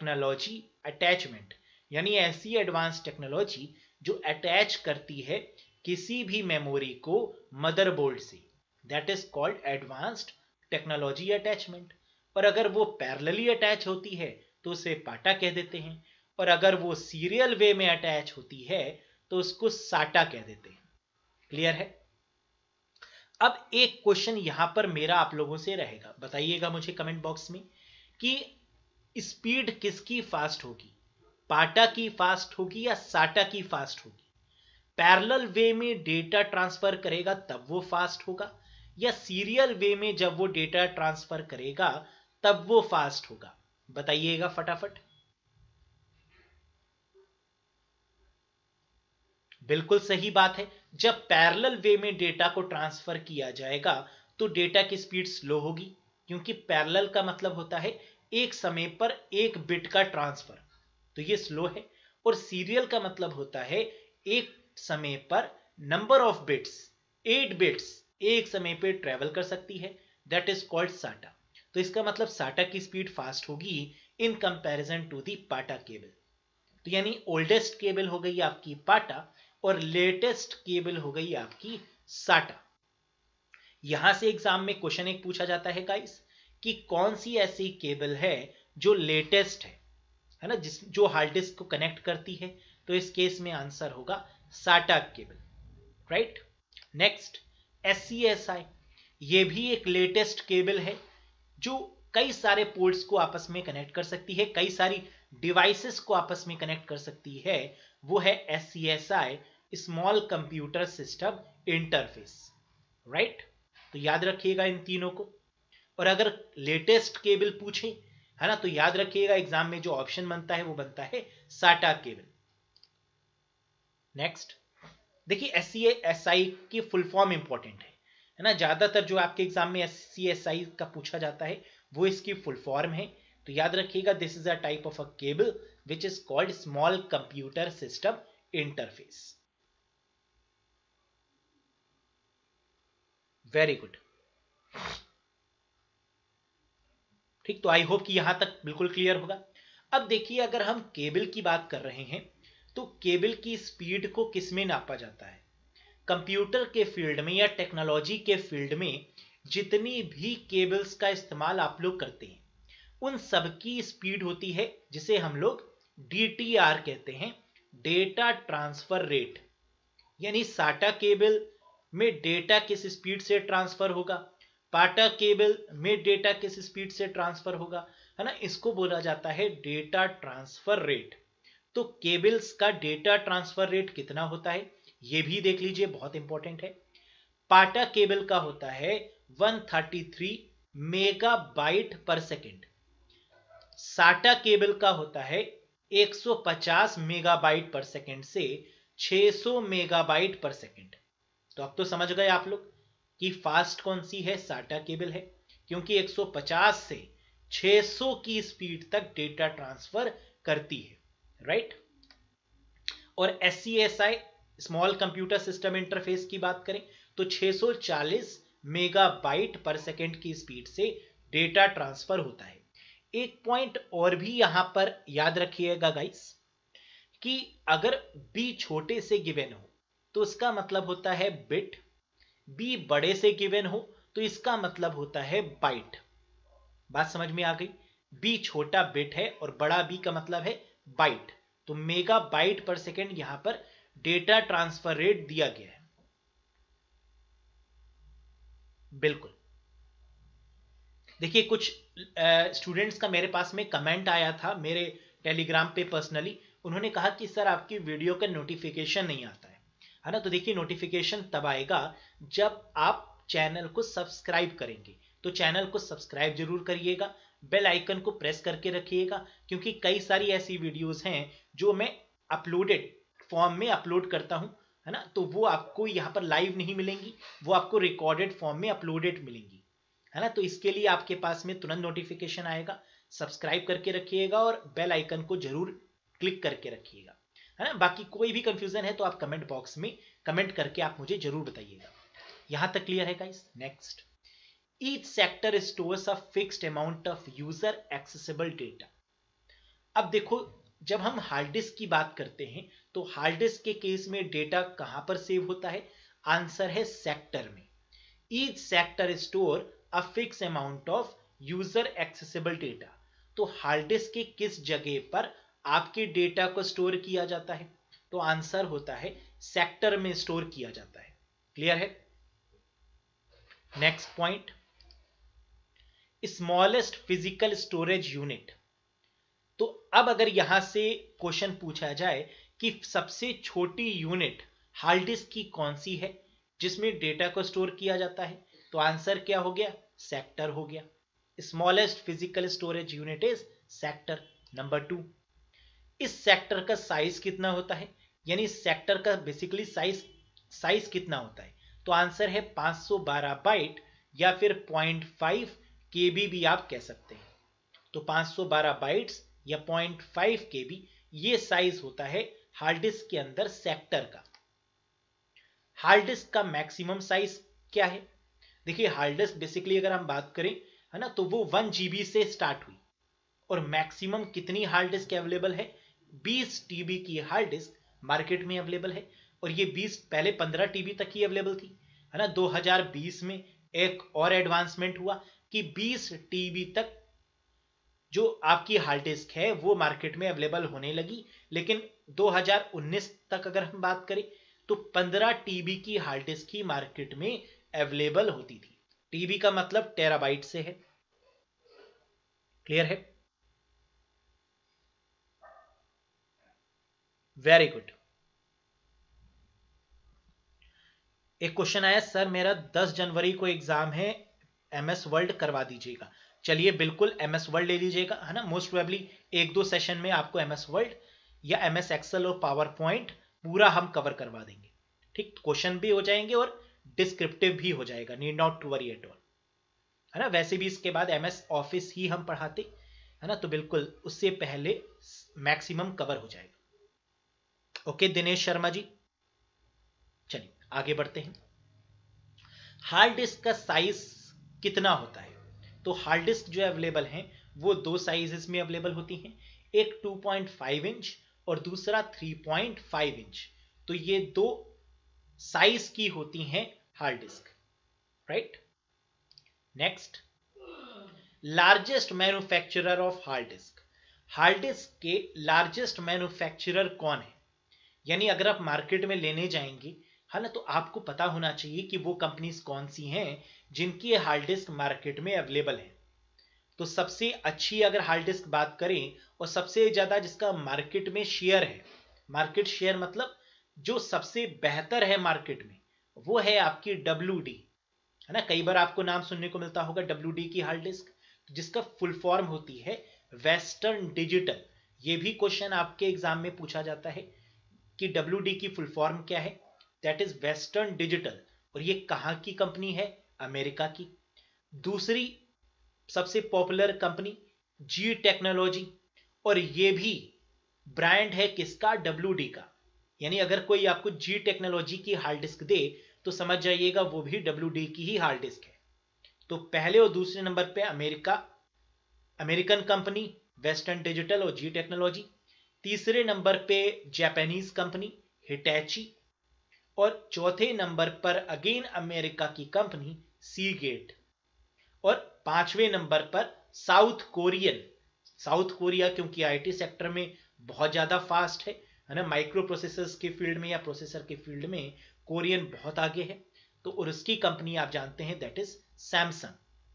टेक्नोलॉजी अटैचमेंट, यानी ऐसी एडवांस टेक्नोलॉजी जो अटैच करती है किसी भी मेमोरी को मदरबोर्ड से, that is called advanced technology attachment. और अगर वो पैरेलली अटैच होती है तो उसे पाटा कह देते हैं, और अगर वो सीरियल वे में अटैच होती है तो उसको साटा कह देते हैं। क्लियर है? अब एक क्वेश्चन यहां पर मेरा आप लोगों से रहेगा, बताइएगा मुझे कमेंट बॉक्स में कि स्पीड किसकी फास्ट होगी, पाटा की फास्ट होगी या साटा की फास्ट होगी? पैरेलल वे में डेटा ट्रांसफर करेगा तब वो फास्ट होगा, या सीरियल वे में जब वो डेटा ट्रांसफर करेगा तब वो फास्ट होगा? बताइएगा फटाफट। बिल्कुल सही बात है, जब पैरेलल वे में डेटा को ट्रांसफर किया जाएगा तो डेटा की स्पीड स्लो होगी, क्योंकि पैरेलल का मतलब होता है एक समय पर एक बिट का ट्रांसफर, तो ये स्लो है। और सीरियल का मतलब होता है एक समय पर number of bits, eight bits एक समय पे ट्रेवल कर सकती है, दैट इज कॉल्ड साटा। तो इसका मतलब साटा की स्पीड फास्ट होगी इन कंपैरिजन टू दी पाटा केबल। तो यानी ओल्डेस्ट केबल हो गई आपकी पाटा और लेटेस्ट केबल हो गई आपकी साटा। यहां से एग्जाम में क्वेश्चन एक पूछा जाता है गाइस कि कौन सी ऐसी केबल है जो लेटेस्ट है, है ना, जिस जो हार्ड डिस्क को कनेक्ट करती है, तो इस केस में आंसर होगा SATA cable, right. Next, S C S I, ये भी एक लेटेस्ट केबल है जो कई सारे पोर्ट्स को आपस में कनेक्ट कर सकती है, कई सारी डिवाइसेस को आपस में कनेक्ट कर सकती है। वो है S C S I, small computer system interface, right. तो याद रखिएगा इन तीनों को। और अगर लेटेस्ट केबल पूछे, है ना, तो याद रखिएगा एग्जाम में जो ऑप्शन बनता है वो बनता है साटा केबल। नेक्स्ट देखिए, एस सी एस आई की फुल फॉर्म इंपॉर्टेंट है, है ना, ज्यादातर जो आपके एग्जाम में एस सी एस आई का पूछा जाता है वो इसकी फुल फॉर्म है। तो याद रखिएगा, this is a type of a cable which is called small computer system interface. Very good, ठीक। तो आई होप कि यहां तक बिल्कुल क्लियर होगा। अब देखिए, अगर हम केबल की बात कर रहे हैं तो केबल की स्पीड को किस में नापा जाता है? कंप्यूटर के फील्ड में या टेक्नोलॉजी के फील्ड में जितनी भी केबल्स का इस्तेमाल आप लोग करते हैं उन सबकी स्पीड होती है जिसे हम लोग डी टी आर कहते हैं, डेटा ट्रांसफर रेट। यानी साटा केबल में डेटा किस स्पीड से ट्रांसफर होगा, पाटा केबल में डेटा किस स्पीड से ट्रांसफर होगा, है ना, इसको बोला जाता है डेटा ट्रांसफर रेट। तो केबल्स का डेटा ट्रांसफर रेट कितना होता है ये भी देख लीजिए, बहुत इंपॉर्टेंट है। पाटा केबल का होता है एक सौ तैंतीस मेगाबाइट पर सेकेंड, साटा केबल का होता है एक सौ पचास मेगाबाइट पर सेकेंड से छह सौ मेगाबाइट पर सेकेंड। तो अब तो समझ गए आप लोग कि फास्ट कौन सी है, साटा केबल है, क्योंकि एक सौ पचास से छह सौ की स्पीड तक डेटा ट्रांसफर करती है, राइट। और S C S I, small computer system interface की बात करें तो छह सौ चालीस मेगाबाइट पर सेकेंड की स्पीड से डेटा ट्रांसफर होता है। एक पॉइंट और भी यहां पर याद रखिएगा गाइस कि अगर बी छोटे से गिवन हो तो इसका मतलब होता है बिट, बी बड़े से गिवन हो तो इसका मतलब होता है बाइट। बात समझ में आ गई? बी छोटा बिट है और बड़ा बी का मतलब है बाइट। तो मेगा बाइट पर सेकेंड यहां पर डेटा ट्रांसफर रेट दिया गया है। बिल्कुल, देखिए कुछ स्टूडेंट्स का मेरे पास में कमेंट आया था मेरे टेलीग्राम पे पर्सनली, उन्होंने कहा कि सर आपकी वीडियो का नोटिफिकेशन नहीं आता है, है ना। तो देखिए, नोटिफिकेशन तब आएगा जब आप चैनल को सब्सक्राइब करेंगे। तो चैनल को सब्सक्राइब जरूर करिएगा, बेल आइकन को प्रेस करके रखिएगा, क्योंकि कई सारी ऐसी वीडियोस हैं जो मैं अपलोडेड फॉर्म में अपलोड करता हूं, है ना। तो वो आपको यहाँ पर लाइव नहीं मिलेंगी, वो आपको रिकॉर्डेड फॉर्म में अपलोडेड मिलेंगी, है ना। तो इसके लिए आपके पास में तुरंत नोटिफिकेशन आएगा, सब्सक्राइब करके रखिएगा और बेल आइकन को जरूर क्लिक करके रखिएगा, है ना। बाकी कोई भी कंफ्यूजन है तो आप कमेंट बॉक्स में कमेंट करके आप मुझे जरूर बताइएगा। यहां तक क्लियर है guys? Next, each sector stores a fixed amount of user accessible data. अब देखो, जब हम हार्ड डिस्क की बात करते हैं तो हार्ड डिस्क के केस में डेटा कहां पर सेव होता है? आंसर है सेक्टर में। Each sector store a fix amount of user accessible data. तो हार्ड डिस्क के किस जगह पर आपके डेटा को स्टोर किया जाता है? तो आंसर होता है सेक्टर में स्टोर किया जाता है। क्लियर है? Next point, smallest physical storage unit. तो अब अगर यहां से क्वेश्चन पूछा जाए कि सबसे छोटी यूनिट हार्ड डिस्क की कौन सी है जिसमें डेटा को स्टोर किया जाता है, तो आंसर क्या हो गया? सेक्टर हो गया। Smallest physical storage unit is sector. Number two, इस सेक्टर का साइज कितना होता है, यानी सेक्टर का बेसिकली साइज साइज कितना होता है? तो आंसर है पाँच सौ बारह बाइट या फिर पॉइंट फाइव केबी भी आप कह सकते हैं। तो पाँच सौ बारह बाइट्स या पॉइंट फाइव केबी ये साइज होता है हार्ड डिस्क के अंदर सेक्टर का। हार्ड डिस्क का मैक्सिमम साइज क्या है? देखिए हार्ड डिस्क बेसिकली अगर हम बात करें, है ना, तो वो वन जीबी से स्टार्ट हुई और मैक्सिमम कितनी हार्ड डिस्क अवेलेबल है? बीस टीबी की हार्ड डिस्क मार्केट में अवेलेबल है। और ये बीस, पहले पंद्रह टीबी तक ही अवेलेबल थी, है ना। दो हज़ार बीस में एक और एडवांसमेंट हुआ कि बीस टीबी तक जो आपकी हार्ड डिस्क है वो मार्केट में अवेलेबल होने लगी। लेकिन दो हज़ार उन्नीस तक अगर हम बात करें तो पंद्रह टीबी की हार्ड डिस्क ही मार्केट में अवेलेबल होती थी। टीबी का मतलब टेराबाइट से है। क्लियर है? Very good. एक क्वेश्चन आया, सर मेरा दस जनवरी को एग्जाम है, एमएस वर्ल्ड करवा दीजिएगा। चलिए बिल्कुल एमएस वर्ल्ड ले लीजिएगा, है ना। मोस्ट प्रोबेबली एक दो सेशन में आपको एमएस वर्ल्ड या एमएस एक्सेल और पावर पॉइंट पूरा हम कवर करवा देंगे। ठीक, क्वेश्चन भी हो जाएंगे और डिस्क्रिप्टिव भी हो जाएगा, need not to worry at all, है ना। वैसे भी इसके बाद एमएस ऑफिस ही हम पढ़ाते, है ना, तो बिल्कुल उससे पहले मैक्सिमम कवर हो जाएगा। ओके दिनेश शर्मा जी, चलिए आगे बढ़ते हैं। हार्ड डिस्क का साइज कितना होता है? तो हार्ड डिस्क जो अवेलेबल हैं वो दो साइजेस में अवेलेबल होती हैं, एक टू पॉइंट फाइव इंच और दूसरा थ्री पॉइंट फाइव इंच। तो ये दो साइज की होती हैं hard disk, right. Next, largest manufacturer of hard disk. Hard disk के लार्जेस्ट मैन्युफैक्चरर कौन है? यानी अगर आप मार्केट में लेने जाएंगे, है ना, तो आपको पता होना चाहिए कि वो कंपनीज कौन सी हैं जिनकी हार्ड डिस्क मार्केट में अवेलेबल है। तो सबसे अच्छी अगर हार्ड डिस्क बात करें और सबसे ज्यादा जिसका मार्केट में शेयर है, मार्केट शेयर मतलब जो सबसे बेहतर है मार्केट में, वो है आपकी डब्ल्यू डी, है ना। कई बार आपको नाम सुनने को मिलता होगा डब्ल्यू डी की हार्ड डिस्क, जिसका फुल फॉर्म होती है वेस्टर्न डिजिटल। ये भी क्वेश्चन आपके एग्जाम में पूछा जाता है कि डब्ल्यू डी की फुल फॉर्म क्या है? That is Western Digital. और ये कहां की कंपनी है? अमेरिका की। दूसरी सबसे पॉपुलर कंपनी जी टेक्नोलॉजी, और ये भी ब्रांड है किसका? डब्ल्यू डी का। यानी अगर कोई आपको जी टेक्नोलॉजी की हार्ड डिस्क दे तो समझ जाइएगा वो भी डब्ल्यू डी की ही हार्ड डिस्क है। तो पहले और दूसरे नंबर पे America, American company Western Digital और जी टेक्नोलॉजी। तीसरे नंबर पे जापानीज कंपनी हिटैची, और चौथे नंबर पर अगेन अमेरिका की कंपनी सीगेट, और पांचवें नंबर पर साउथ कोरियन। साउथ कोरिया क्योंकि आईटी सेक्टर में बहुत ज्यादा फास्ट है, है ना, माइक्रो प्रोसेसर्स के फील्ड में या प्रोसेसर के फील्ड में कोरियन बहुत आगे है। तो और उसकी कंपनी आप जानते हैं दैट इज सैमसंग।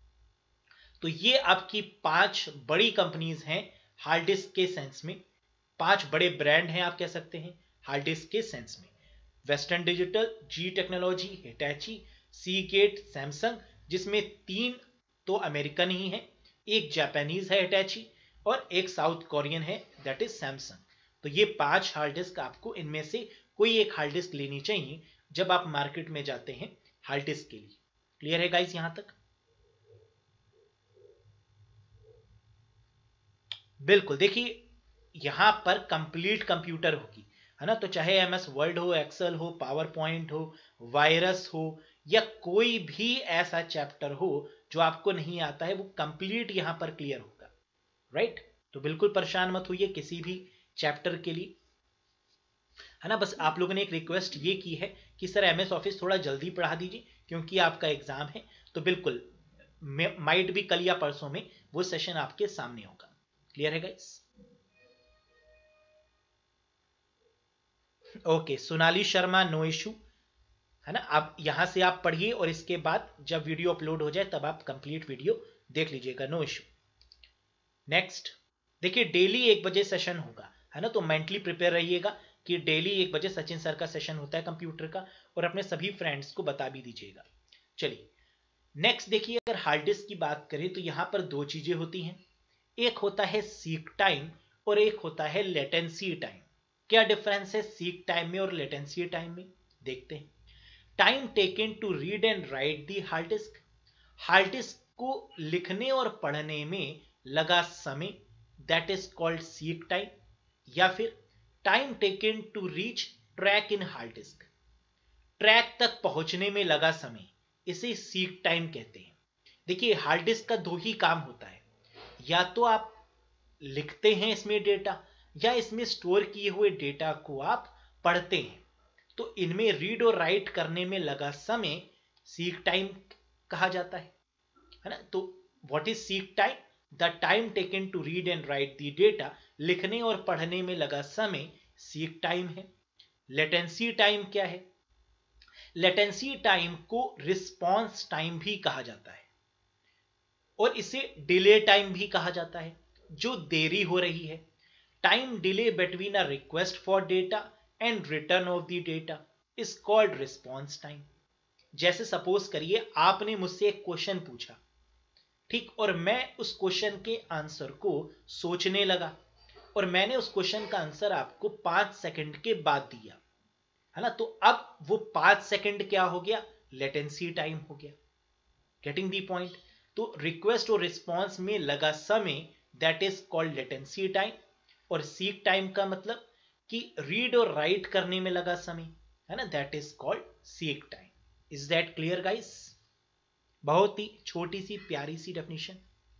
तो ये आपकी पांच बड़ी कंपनीज हैं हार्ड डिस्क के सेंस में, पांच बड़े ब्रांड हैं आप कह सकते हैं हार्ड डिस्क के सेंस में। Western Digital, G technology, Hitachi, Seagate, Samsung, जिसमें तीन तो अमेरिकन ही है, एक जापानीज है हिटैची और एक साउथ कोरियन है दैट इज सैमसंग। तो ये पांच हार्ड डिस्क, आपको इनमें से कोई एक हार्ड डिस्क लेनी चाहिए जब आप मार्केट में जाते हैं हार्ड डिस्क के लिए। क्लियर है गाइस यहां तक? बिल्कुल, देखिए यहां पर कंप्लीट कंप्यूटर होगी, है ना। तो चाहे एमएस वर्ड हो, एक्सेल हो, पावर पॉइंट हो, वायरस हो, या कोई भी ऐसा चैप्टर हो जो आपको नहीं आता है, वो कंप्लीट यहां पर क्लियर होगा, राइट। तो बिल्कुल परेशान मत होइए किसी भी चैप्टर के लिए, है ना। बस आप लोगों ने एक रिक्वेस्ट ये की है कि सर एमएस ऑफिस थोड़ा जल्दी पढ़ा दीजिए क्योंकि आपका एग्जाम है, तो बिल्कुल माइट भी कल या परसों में वो सेशन आपके सामने होगा। क्लियर है guys? Okay, Sonali Sharma, no issue, है ना। आप यहां से आप पढ़िए और इसके बाद जब वीडियो अपलोड हो जाए तब आप कंप्लीट वीडियो देख लीजिएगा, नो इशू। नेक्स्ट देखिए, डेली एक बजे सेशन होगा, है ना। तो मेंटली प्रिपेयर रहिएगा कि डेली एक बजे सचिन सर का सेशन होता है कंप्यूटर का, और अपने सभी फ्रेंड्स को बता भी दीजिएगा। चलिए नेक्स्ट देखिए, अगर हार्ड डिस्क की बात करें तो यहां पर दो चीजें होती हैं, एक होता है सीक टाइम और एक होता है लेटेंसी टाइम। क्या डिफरेंस है सीक टाइम में और लेटेंसी टाइम में, देखते हैं। Time taken to read and write the hard disk, hard disk को लिखने और पढ़ने में लगा समय, that is called seek time. या फिर time taken to reach track in hard disk, track तक पहुंचने में लगा समय, इसे सीक टाइम कहते हैं। देखिए हार्ड डिस्क का दो ही काम होता है, या तो आप लिखते हैं इसमें डेटा, या इसमें स्टोर किए हुए डेटा को आप पढ़ते हैं। तो इनमें रीड और राइट करने में लगा समय सीक टाइम कहा जाता है, है ना। तो what is seek time? The time taken to read and write the data, लिखने और पढ़ने में लगा समय सीक टाइम है। लेटेंसी टाइम क्या है? लेटेंसी टाइम को रिस्पॉन्स टाइम भी कहा जाता है, और इसे डिले टाइम भी कहा जाता है, जो देरी हो रही है। Time delay between a request for data and return of the data is called response time. जैसे सपोज करिए आपने मुझसे एक क्वेश्चन पूछा, ठीक, और मैं उस क्वेश्चन के आंसर को सोचने लगा, और मैंने उस क्वेश्चन का आंसर आपको पांच सेकंड के बाद दिया, है ना। तो अब वो पांच सेकंड क्या हो गया? लेटेंसी टाइम हो गया। Getting the point? तो रिक्वेस्ट और रिस्पॉन्स में लगा समय that is called latency time, और सीक टाइम का मतलब कि रीड और राइट करने में लगा समय, है ना, that is called seek time. Is that clear guys? बहुत ही छोटी सी प्यारी सी डेफिनेशन।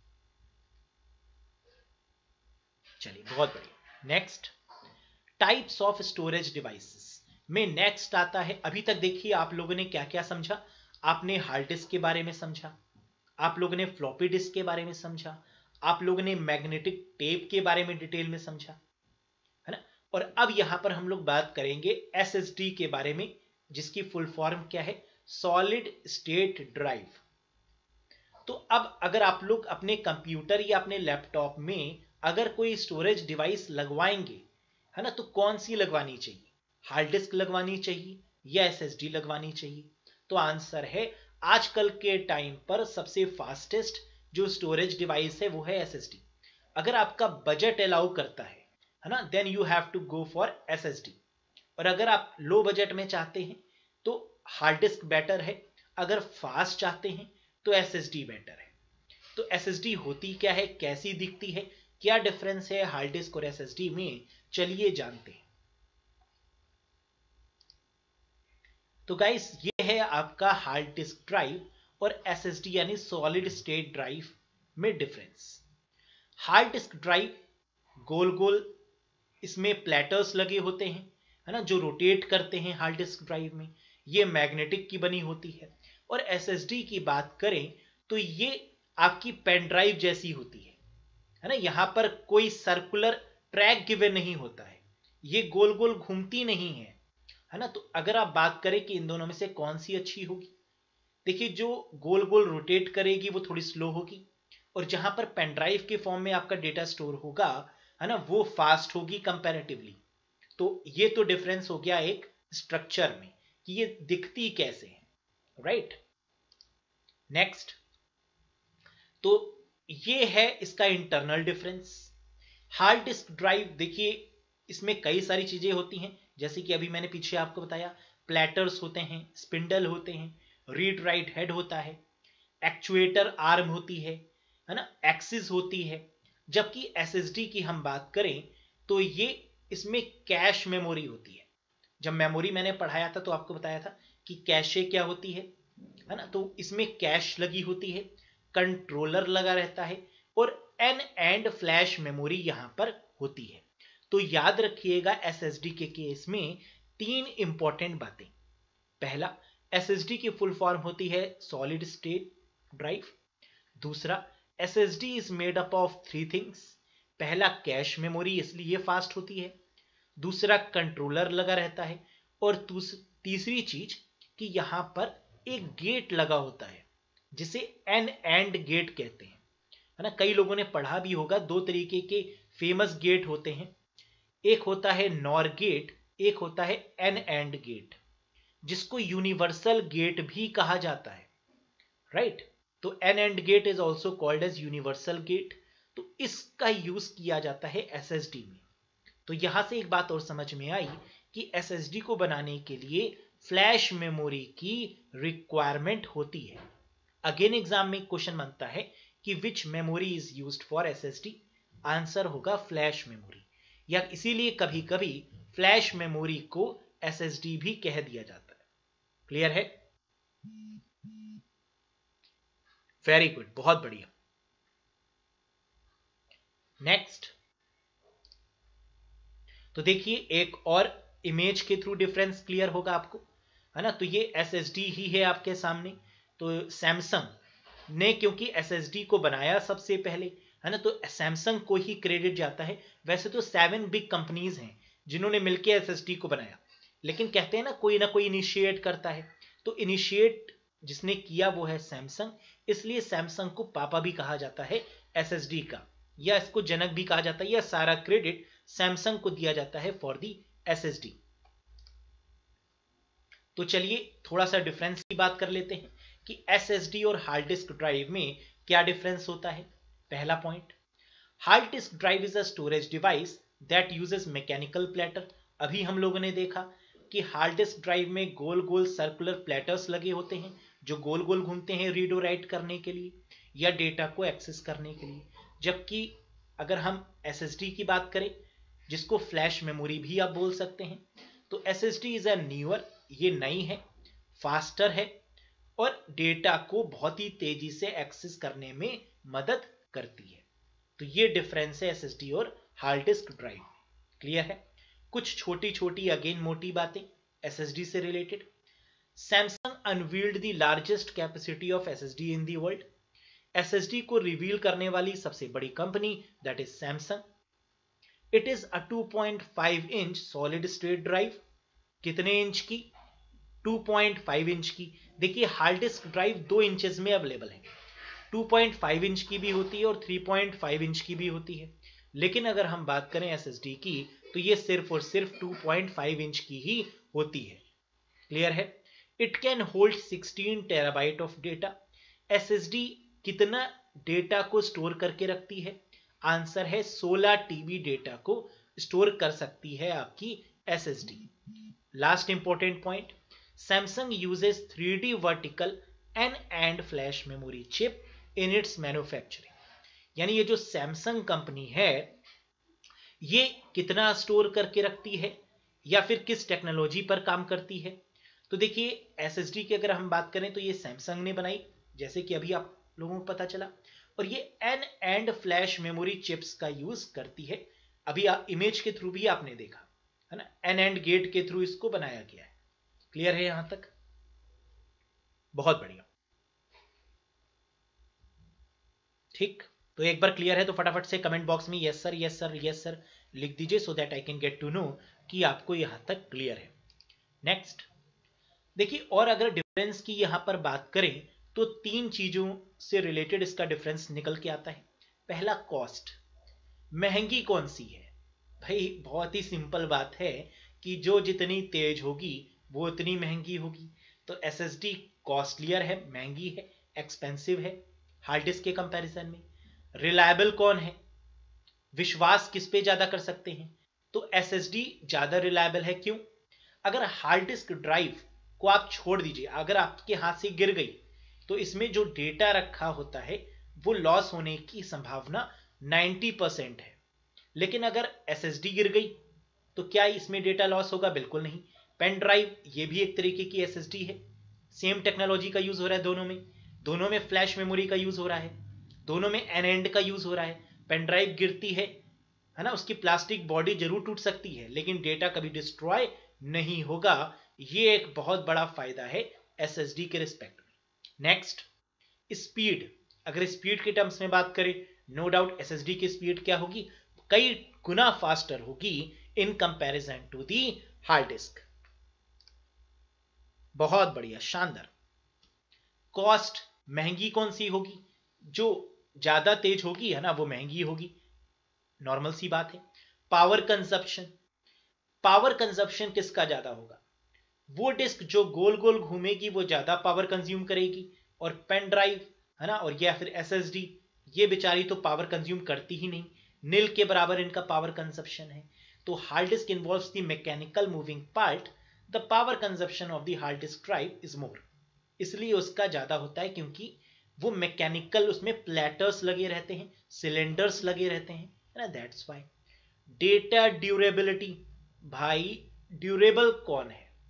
चलिए बहुत बढ़िया। Next, types of storage devices में नेक्स्ट आता है। अभी तक देखिए आप लोगों ने क्या क्या समझा। आपने हार्ड डिस्क के बारे में समझा, आप लोगों ने फ्लॉपी डिस्क के बारे में समझा, आप लोगों ने मैग्नेटिक टेप के बारे में डिटेल में समझा, है ना। और अब यहां पर हम लोग बात करेंगे एसएसडी के बारे में, जिसकी फुल फॉर्म क्या है? Solid state drive. तो अब अगर आप लोग अपने कंप्यूटर या अपने लैपटॉप में अगर कोई स्टोरेज डिवाइस लगवाएंगे, है ना, तो कौन सी लगवानी चाहिए? हार्ड डिस्क लगवानी चाहिए या एसएसडी लगवानी चाहिए? तो आंसर है, आजकल के टाइम पर सबसे फास्टेस्ट जो स्टोरेज डिवाइस है वो है एसएसडी। अगर आपका बजट अलाउ करता है, है ना, then you have to go for SSD. और अगर आप लो बजट में चाहते हैं तो हार्ड डिस्क बेटर है, अगर फास्ट चाहते हैं तो एसएसडी बेटर है। तो एसएसडी होती क्या है, कैसी दिखती है, क्या डिफरेंस है हार्ड डिस्क और एसएसडी में, चलिए जानते हैं। तो गाइस ये है आपका हार्ड डिस्क ड्राइव और एसएसडी यानी सॉलिड स्टेट ड्राइव में डिफरेंस। हार्ड डिस्क ड्राइव गोल गोल इसमें प्लेटर्स लगे होते हैं, है ना, जो रोटेट करते हैं हार्ड डिस्क ड्राइव में। ये मैग्नेटिक की बनी होती है। और एसएसडी की बात करें तो ये आपकी पेन ड्राइव जैसी होती है, है ना। यहां पर कोई सर्कुलर ट्रैक गिवन नहीं होता है, ये गोल गोल घूमती नहीं है, है ना। तो अगर आप बात करें कि इन दोनों में से कौन सी अच्छी होगी, देखिए जो गोल गोल रोटेट करेगी वो थोड़ी स्लो होगी, और जहां पर पेन ड्राइव के फॉर्म में आपका डेटा स्टोर होगा, है ना, वो फास्ट होगी कंपैरेटिवली। तो ये तो डिफरेंस हो गया एक स्ट्रक्चर में कि ये दिखती कैसे है, राइट। नेक्स्ट, तो ये है इसका internal difference. Hard disk drive देखिए इसमें कई सारी चीजें होती हैं, जैसे कि अभी मैंने पीछे आपको बताया, प्लेटर्स होते हैं, स्पिंडल होते हैं, रीड राइट हेड होता है, एक्चुएटर आर्म होती है, है ना, एक्सिस होती है। जबकि एसएसडी की हम बात करें तो ये इसमें कैश मेमोरी होती है। जब मेमोरी मैंने पढ़ाया था तो आपको बताया था कि कैशे क्या होती है, है ना। तो इसमें कैश लगी होती है, कंट्रोलर लगा रहता है, और एन एंड फ्लैश मेमोरी यहां पर होती है। तो याद रखिएगा एसएसडी के केस में तीन इंपॉर्टेंट बातें। पहला, एसएसडी की फुल फॉर्म होती है सॉलिड स्टेट ड्राइव। दूसरा, SSD is made up of three things. पहला, कैश मेमोरी, इसलिए फास्ट होती है। दूसरा, कंट्रोलर लगा रहता है। और तीसरी चीज कि यहां पर एक गेट लगा होता है जिसे एन एंड गेट कहते हैं, है ना। कई लोगों ने पढ़ा भी होगा, दो तरीके के फेमस गेट होते हैं, एक होता है नॉर गेट, एक होता है एन एंड गेट, जिसको यूनिवर्सल गेट भी कहा जाता है, राइट। तो NAND gate is also called as universal gate. तो इसका यूज किया जाता है एसएसडी में। तो यहां से एक बात और समझ में आई कि एसएसडी को बनाने के लिए फ्लैश मेमोरी की रिक्वायरमेंट होती है। अगेन एग्जाम में क्वेश्चन बनता है कि which memory is used for SSD. Answer होगा फ्लैश मेमोरी, या इसीलिए कभी कभी फ्लैश मेमोरी को एसएसडी भी कह दिया जाता है। क्लियर है? वेरी गुड, बहुत बढ़िया। नेक्स्ट, तो देखिए एक और इमेज के थ्रू डिफरेंस क्लियर होगा आपको, है ना। तो ये एसएसडी ही है आपके सामने। तो सैमसंग ने क्योंकि एसएसडी को बनाया सबसे पहले, है ना, तो सैमसंग को ही क्रेडिट जाता है। वैसे तो सेवन बिग कंपनीज हैं जिन्होंने मिलकर एसएसडी को बनाया, लेकिन कहते हैं ना कोई ना कोई इनिशिएट करता है। तो इनिशिएट जिसने किया वो है सैमसंग, इसलिए सैमसंग को पापा भी कहा जाता है एसएसडी का, या इसको जनक भी कहा जाता है, या सारा क्रेडिट सैमसंग को दिया जाता है फॉर दी एसएसडी। तो चलिए थोड़ा सा डिफरेंस की बात कर लेते हैं कि एसएसडी और हार्ड डिस्क ड्राइव में क्या डिफरेंस होता है। पहला point, hard disk drive is a storage device that uses mechanical platter. अभी हम लोगों ने देखा कि हार्ड डिस्क ड्राइव में गोल गोल सर्कुलर प्लेटर्स लगे होते हैं जो गोल गोल घूमते हैं रीड और राइट करने के लिए या डेटा को एक्सेस करने के लिए। जबकि अगर हम एसएसडी की बात करें, जिसको फ्लैश मेमोरी भी आप बोल सकते हैं, तो एसएसडी इज अ न्यूअर, ये नई है, फास्टर है और डेटा को बहुत ही तेजी से एक्सेस करने में मदद करती है। तो ये डिफरेंस है एसएसडी और हार्ड डिस्क ड्राइव। क्लियर है? कुछ छोटी छोटी अगेन मोटी बातें एसएसडी से related. Samsung unveiled the largest capacity of SSD in the world. SSD को रिवील करने वाली सबसे बड़ी company that is Samsung. It is a two point five inch solid state drive. कितने इंच की? टू पॉइंट फाइव इंच की। देखिए hard disk drive दो इंचेस में अवेलेबल है, टू पॉइंट फाइव इंच की भी होती है और थ्री पॉइंट फाइव इंच की भी होती है। लेकिन अगर हम बात करें एसएसडी की तो ये सिर्फ और सिर्फ टू पॉइंट फाइव इंच की ही होती है। क्लियर है? It can hold sixteen terabyte of data. SSD कितना डेटा को स्टोर करके रखती है? आंसर है सोलह टीबी डेटा को स्टोर कर सकती है आपकी SSD. Last important point, Samsung uses three D vertical NAND flash memory chip in its manufacturing. यानी ये जो सैमसंग कंपनी है ये कितना स्टोर करके रखती है या फिर किस टेक्नोलॉजी पर काम करती है। तो देखिए एसएसडी की अगर हम बात करें तो ये सैमसंग ने बनाई, जैसे कि अभी आप लोगों को पता चला, और ये NAND flash memory chips का यूज करती है। अभी आप इमेज के थ्रू भी आपने देखा है ना, एन एंड गेट के थ्रू इसको बनाया गया है। क्लियर है यहां तक? बहुत बढ़िया। ठीक, तो एक बार क्लियर है तो फटाफट से कमेंट बॉक्स में yes sir yes sir yes sir लिख दीजिए, so that I can get to know कि आपको यहां तक क्लियर है। नेक्स्ट देखिए, और अगर डिफरेंस की यहां पर बात करें तो तीन चीजों से रिलेटेड इसका डिफरेंस निकल के आता है। पहला, कॉस्ट। महंगी कौन सी है? भाई बहुत ही सिंपल बात है कि जो जितनी तेज होगी वो उतनी महंगी होगी। तो एसएसडी कॉस्टलियर है, महंगी है, एक्सपेंसिव है हार्ड डिस्क के कंपैरिजन में। रिलायबल कौन है? विश्वास किस पे ज्यादा कर सकते हैं? तो एसएसडी ज्यादा रिलायबल है। क्यों? अगर हार्ड डिस्क ड्राइव को आप छोड़ दीजिए, अगर आपके हाथ से गिर गई तो इसमें जो डेटा रखा होता है वो लॉस होने की संभावना नाइंटी परसेंट है। लेकिन अगर एसएसडी गिर गई तो क्या इसमें डेटा लॉस होगा? बिल्कुल नहीं। पेन ड्राइव ये भी एक तरीके की एसएसडी है, सेम टेक्नोलॉजी का यूज हो रहा है दोनों में। दोनों में फ्लैश मेमोरी का यूज हो रहा है, दोनों में एन एंड का यूज हो रहा है। पेन ड्राइव गिरती है है ना, उसकी प्लास्टिक बॉडी जरूर टूट सकती है लेकिन डेटा कभी डिस्ट्रॉय नहीं होगा। ये एक बहुत बड़ा फायदा है एसएसडी के रिस्पेक्ट में। Next, speed. अगर स्पीड के टर्म्स में बात करें, नो डाउट एसएसडी की स्पीड क्या होगी, कई गुना फास्टर होगी in comparison to the hard disk. बहुत बढ़िया, शानदार। कॉस्ट, महंगी कौन सी होगी, जो ज्यादा तेज होगी है ना वो महंगी होगी, नॉर्मल सी बात है। पावर कंजप्शन, पावर कंजप्शन किसका ज्यादा होगा, वो डिस्क जो गोल गोल घूमेगी वो ज्यादा पावर कंज्यूम करेगी, और पेन ड्राइव है ना और या फिर एसएसडी, ये बेचारी तो पावर कंज्यूम करती ही नहीं, नील के बराबर इनका पावर कंजप्शन है। तो hard disk involves the mechanical moving part, the power consumption of the hard disk drive is more, इसलिए उसका ज्यादा होता है क्योंकि वो मैकेनिकल, उसमें प्लेटर्स लगे रहते हैं, सिलेंडर्स लगे रहते हैं, है ना, दैट्स व्हाई। डेटा ड्यूरेबिलिटी, भाई ड्यूरेबल कौन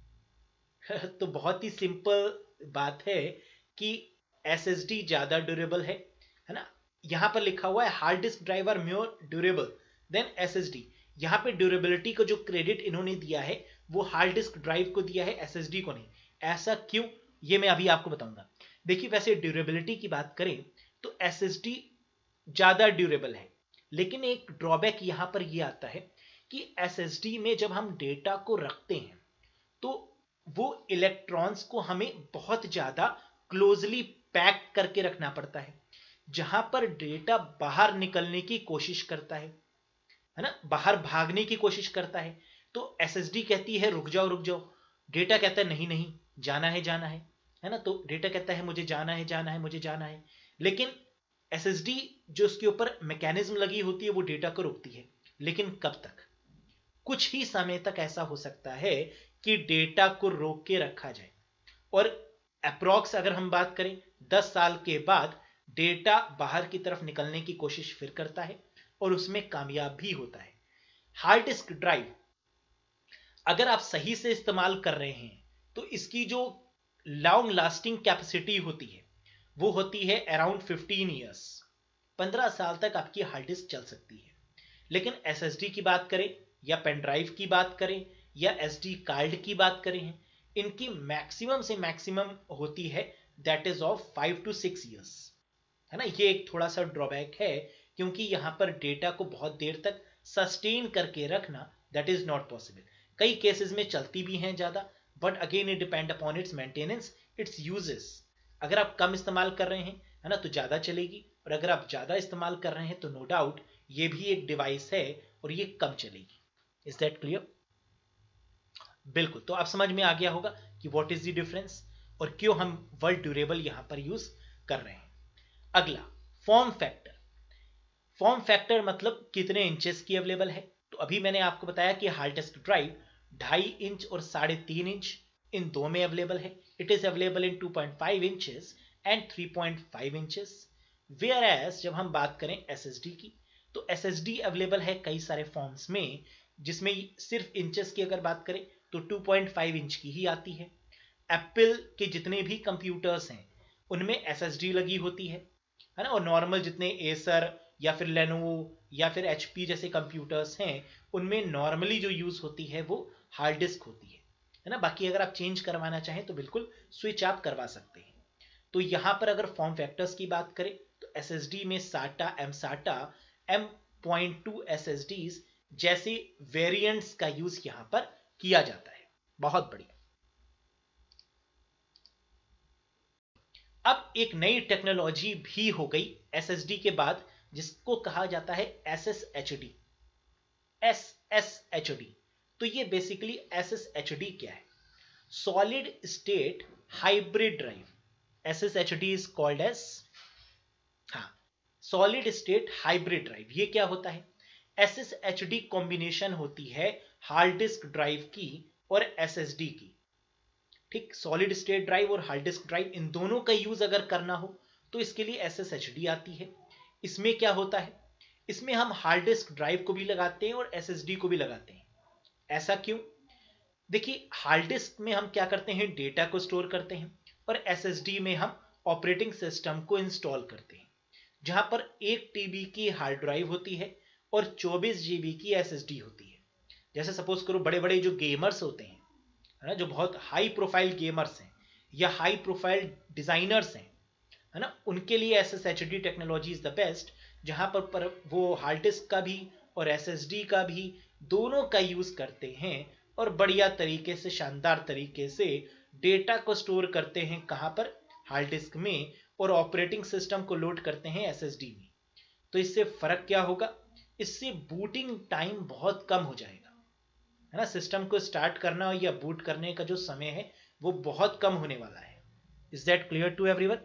है तो बहुत ही सिंपल बात है कि एसएसडी ज्यादा ड्यूरेबल है, है ना। यहां पर लिखा हुआ है hard disk drive are more durable than SSD, यहां पे ड्यूरेबिलिटी को जो क्रेडिट इन्होंने दिया है वो हार्ड डिस्क ड्राइव को दिया है, एसएसडी को नहीं। ऐसा क्यों, ये मैं अभी आपको बताऊंगा। देखिए, वैसे ड्यूरेबिलिटी की बात करें तो एसएसडी ज्यादा ड्यूरेबल है, लेकिन एक ड्रॉबैक यहां पर यह आता है कि एसएसडी में जब हम डेटा को रखते हैं तो वो इलेक्ट्रॉन्स को हमें बहुत ज्यादा क्लोजली पैक करके रखना पड़ता है, जहां पर डेटा बाहर निकलने की कोशिश करता है है ना, बाहर भागने की कोशिश करता है, तो एसएसडी कहती है रुक जाओ रुक जाओ, डेटा कहता है नहीं नहीं जाना है जाना है है ना, तो डेटा कहता है मुझे जाना है जाना है मुझे जाना है, लेकिन एसएसडी जो उसके ऊपर मैकेनिज्म लगी होती है वो डेटा को रोकती है, लेकिन कब तक, कुछ ही समय तक ऐसा हो सकता है कि डेटा को रोक के रखा जाए, और अप्रॉक्स अगर हम बात करें दस साल के बाद डेटा बाहर की तरफ निकलने की कोशिश फिर करता है और उसमें कामयाब भी होता है। हार्ड डिस्क ड्राइव अगर आप सही से इस्तेमाल कर रहे हैं तो इसकी जो लॉन्ग लास्टिंग कैपेसिटी होती है वो होती है अराउंड फिफ्टीन ईयर्स, पंद्रह साल तक आपकी हार्ड डिस्क चल सकती है। लेकिन एसएसडी की बात करें या पेन ड्राइव की बात करें या एसडी कार्ड की बात करें, इनकी मैक्सिमम से मैक्सिमम होती है that is of five to six years, है ना। ये एक थोड़ा सा ड्रॉबैक है क्योंकि यहां पर डेटा को बहुत देर तक सस्टेन करके रखना दैट इज नॉट पॉसिबल। कई केसेस में चलती भी हैं ज्यादा, but again it depend upon its maintenance, its uses. अगर आप कम इस्तेमाल कर रहे हैं है ना तो ज्यादा चलेगी, और अगर आप ज्यादा इस्तेमाल कर रहे हैं तो नो डाउट ये भी एक डिवाइस है और ये कम चलेगी। Is that clear? बिल्कुल, तो आप समझ में आ गया होगा कि व्हाट इज द डिफरेंस और क्यों हम वर्ड ड्यूरेबल यहां पर यूज कर रहे हैं। अगला, फॉर्म फैक्टर। फॉर्म फैक्टर मतलब कितने इंचेस की अवेलेबल है। तो अभी मैंने आपको बताया कि हार्ड डिस्क ड्राइव ढाई इंच और साढ़े तीन इंच इन दो में अवेलेबल है। It is available in two point five inches and three point five inches. Whereas जब हम बात करें एसएसडी की तो एसएसडी अवेलेबल है कई सारे फॉर्म्स में, जिसमें सिर्फ इंचेस की अगर बात करें तो टू पॉइंट फाइव इंच की ही आती है। एप्पल के जितने भी कंप्यूटर्स हैं उनमें एसएसडी लगी होती है है ना, और नॉर्मल जितने एसर या फिर लेनोवो या फिर एचपी जैसे कंप्यूटर्स हैं उनमें नॉर्मली जो यूज होती है वो हार्ड डिस्क होती है है ना। बाकी अगर आप चेंज करवाना चाहें तो बिल्कुल स्विच आप करवा सकते हैं। तो यहां पर अगर फॉर्म फैक्टर्स की बात करें तो एसएसडी में SATA, M SATA, M point two SSDs जैसे वेरिएंट्स का यूज यहां पर किया जाता है। बहुत बढ़िया। अब एक नई टेक्नोलॉजी भी हो गई एसएसडी के बाद, जिसको कहा जाता है एसएसएचडी। एसएसएचडी तो ये बेसिकली एसएसएचडी क्या है? Solid state hybrid drive. SSHD is called as हाँ सॉलिड स्टेट हाइब्रिड ड्राइव। ये क्या होता है? एसएसएचडी कॉम्बिनेशन होती है हार्ड डिस्क ड्राइव की और एसएसडी की। ठीक, सॉलिड स्टेट ड्राइव और हार्ड डिस्क ड्राइव इन दोनों का यूज अगर करना हो तो इसके लिए एसएसएचडी आती है। इसमें क्या होता है? इसमें हम हार्ड डिस्क ड्राइव को भी लगाते हैं और एसएसडी को भी लगाते हैं। ऐसा क्यों? देखिए, हार्ड डिस्क में हम क्या करते हैं, डेटा को स्टोर करते हैं, और एसएसडी में हम ऑपरेटिंग सिस्टम को इंस्टॉल करते हैं। जहां पर एक टीबी की हार्ड ड्राइव होती है और चौबीस जीबी की एसएसडी होती है। जैसे सपोज करो बड़े बड़े जो गेमर्स होते हैं, है ना, जो बहुत हाई प्रोफाइल गेमर्स हैं या हाई प्रोफाइल डिजाइनर्स हैं, है ना, उनके लिए SSHD technology is the best, जहां पर, पर वो हार्ड डिस्क का भी और एसएसडी का भी दोनों का यूज करते हैं और बढ़िया तरीके से, शानदार तरीके से डेटा को स्टोर करते हैं। कहां पर? हार्ड डिस्क में, और ऑपरेटिंग सिस्टम को लोड करते हैं एसएसडी में। तो इससे फर्क क्या होगा? इससे बूटिंग टाइम बहुत कम हो जाएगा, है ना। सिस्टम को स्टार्ट करना या बूट करने का जो समय है वो बहुत कम होने वाला है। Is that clear to everyone?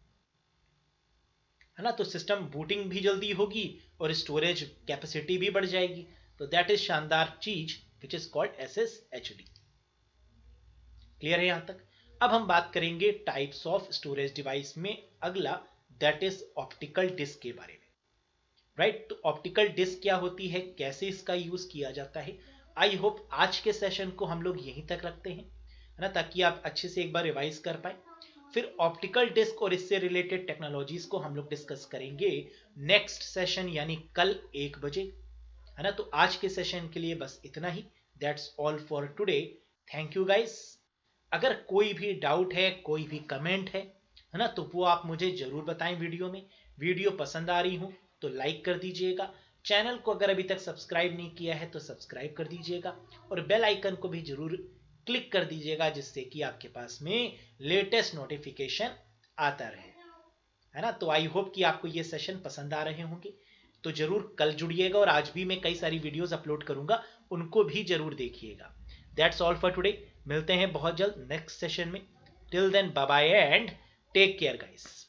है ना। तो सिस्टम बूटिंग भी जल्दी होगी और स्टोरेज कैपेसिटी भी बढ़ जाएगी। तो दैट इज शानदार चीज which is called SSHD. Clear है यहां तक? अब हम बात करेंगे टाइप्स ऑफ स्टोरेज डिवाइस में अगला, दैट इज ऑप्टिकल डिस्क के बारे में। Right right? तो ऑप्टिकल डिस्क क्या होती है, कैसे इसका यूज किया जाता है, आई होप आज के सेशन को हम लोग यहीं तक रखते हैं, है ना, ताकि आप अच्छे से एक बार रिवाइज कर पाए। फिर ऑप्टिकल डिस्क और इससे रिलेटेड टेक्नोलॉजीज को हम लोग डिस्कस करेंगे नेक्स्ट सेशन, यानी कल एक बजे, है ना। तो आज के सेशन के लिए बस इतना ही। That's all for today. Thank you guys. अगर कोई भी डाउट है, कोई भी कमेंट है, है ना, तो वो आप मुझे जरूर बताएं वीडियो में। वीडियो पसंद आ रही हो तो लाइक कर दीजिएगा। चैनल को अगर अभी तक सब्सक्राइब नहीं किया है तो सब्सक्राइब कर दीजिएगा और बेल आइकन को भी जरूर क्लिक कर दीजिएगा, जिससे कि आपके पास में लेटेस्ट नोटिफिकेशन आता रहे, है ना। तो आई होप कि आपको ये सेशन पसंद आ रहे होंगे। तो जरूर कल जुड़िएगा और आज भी मैं कई सारी वीडियोस अपलोड करूंगा, उनको भी जरूर देखिएगा। That's all for today. मिलते हैं बहुत जल्द नेक्स्ट सेशन में। Till then bye bye and take care guys.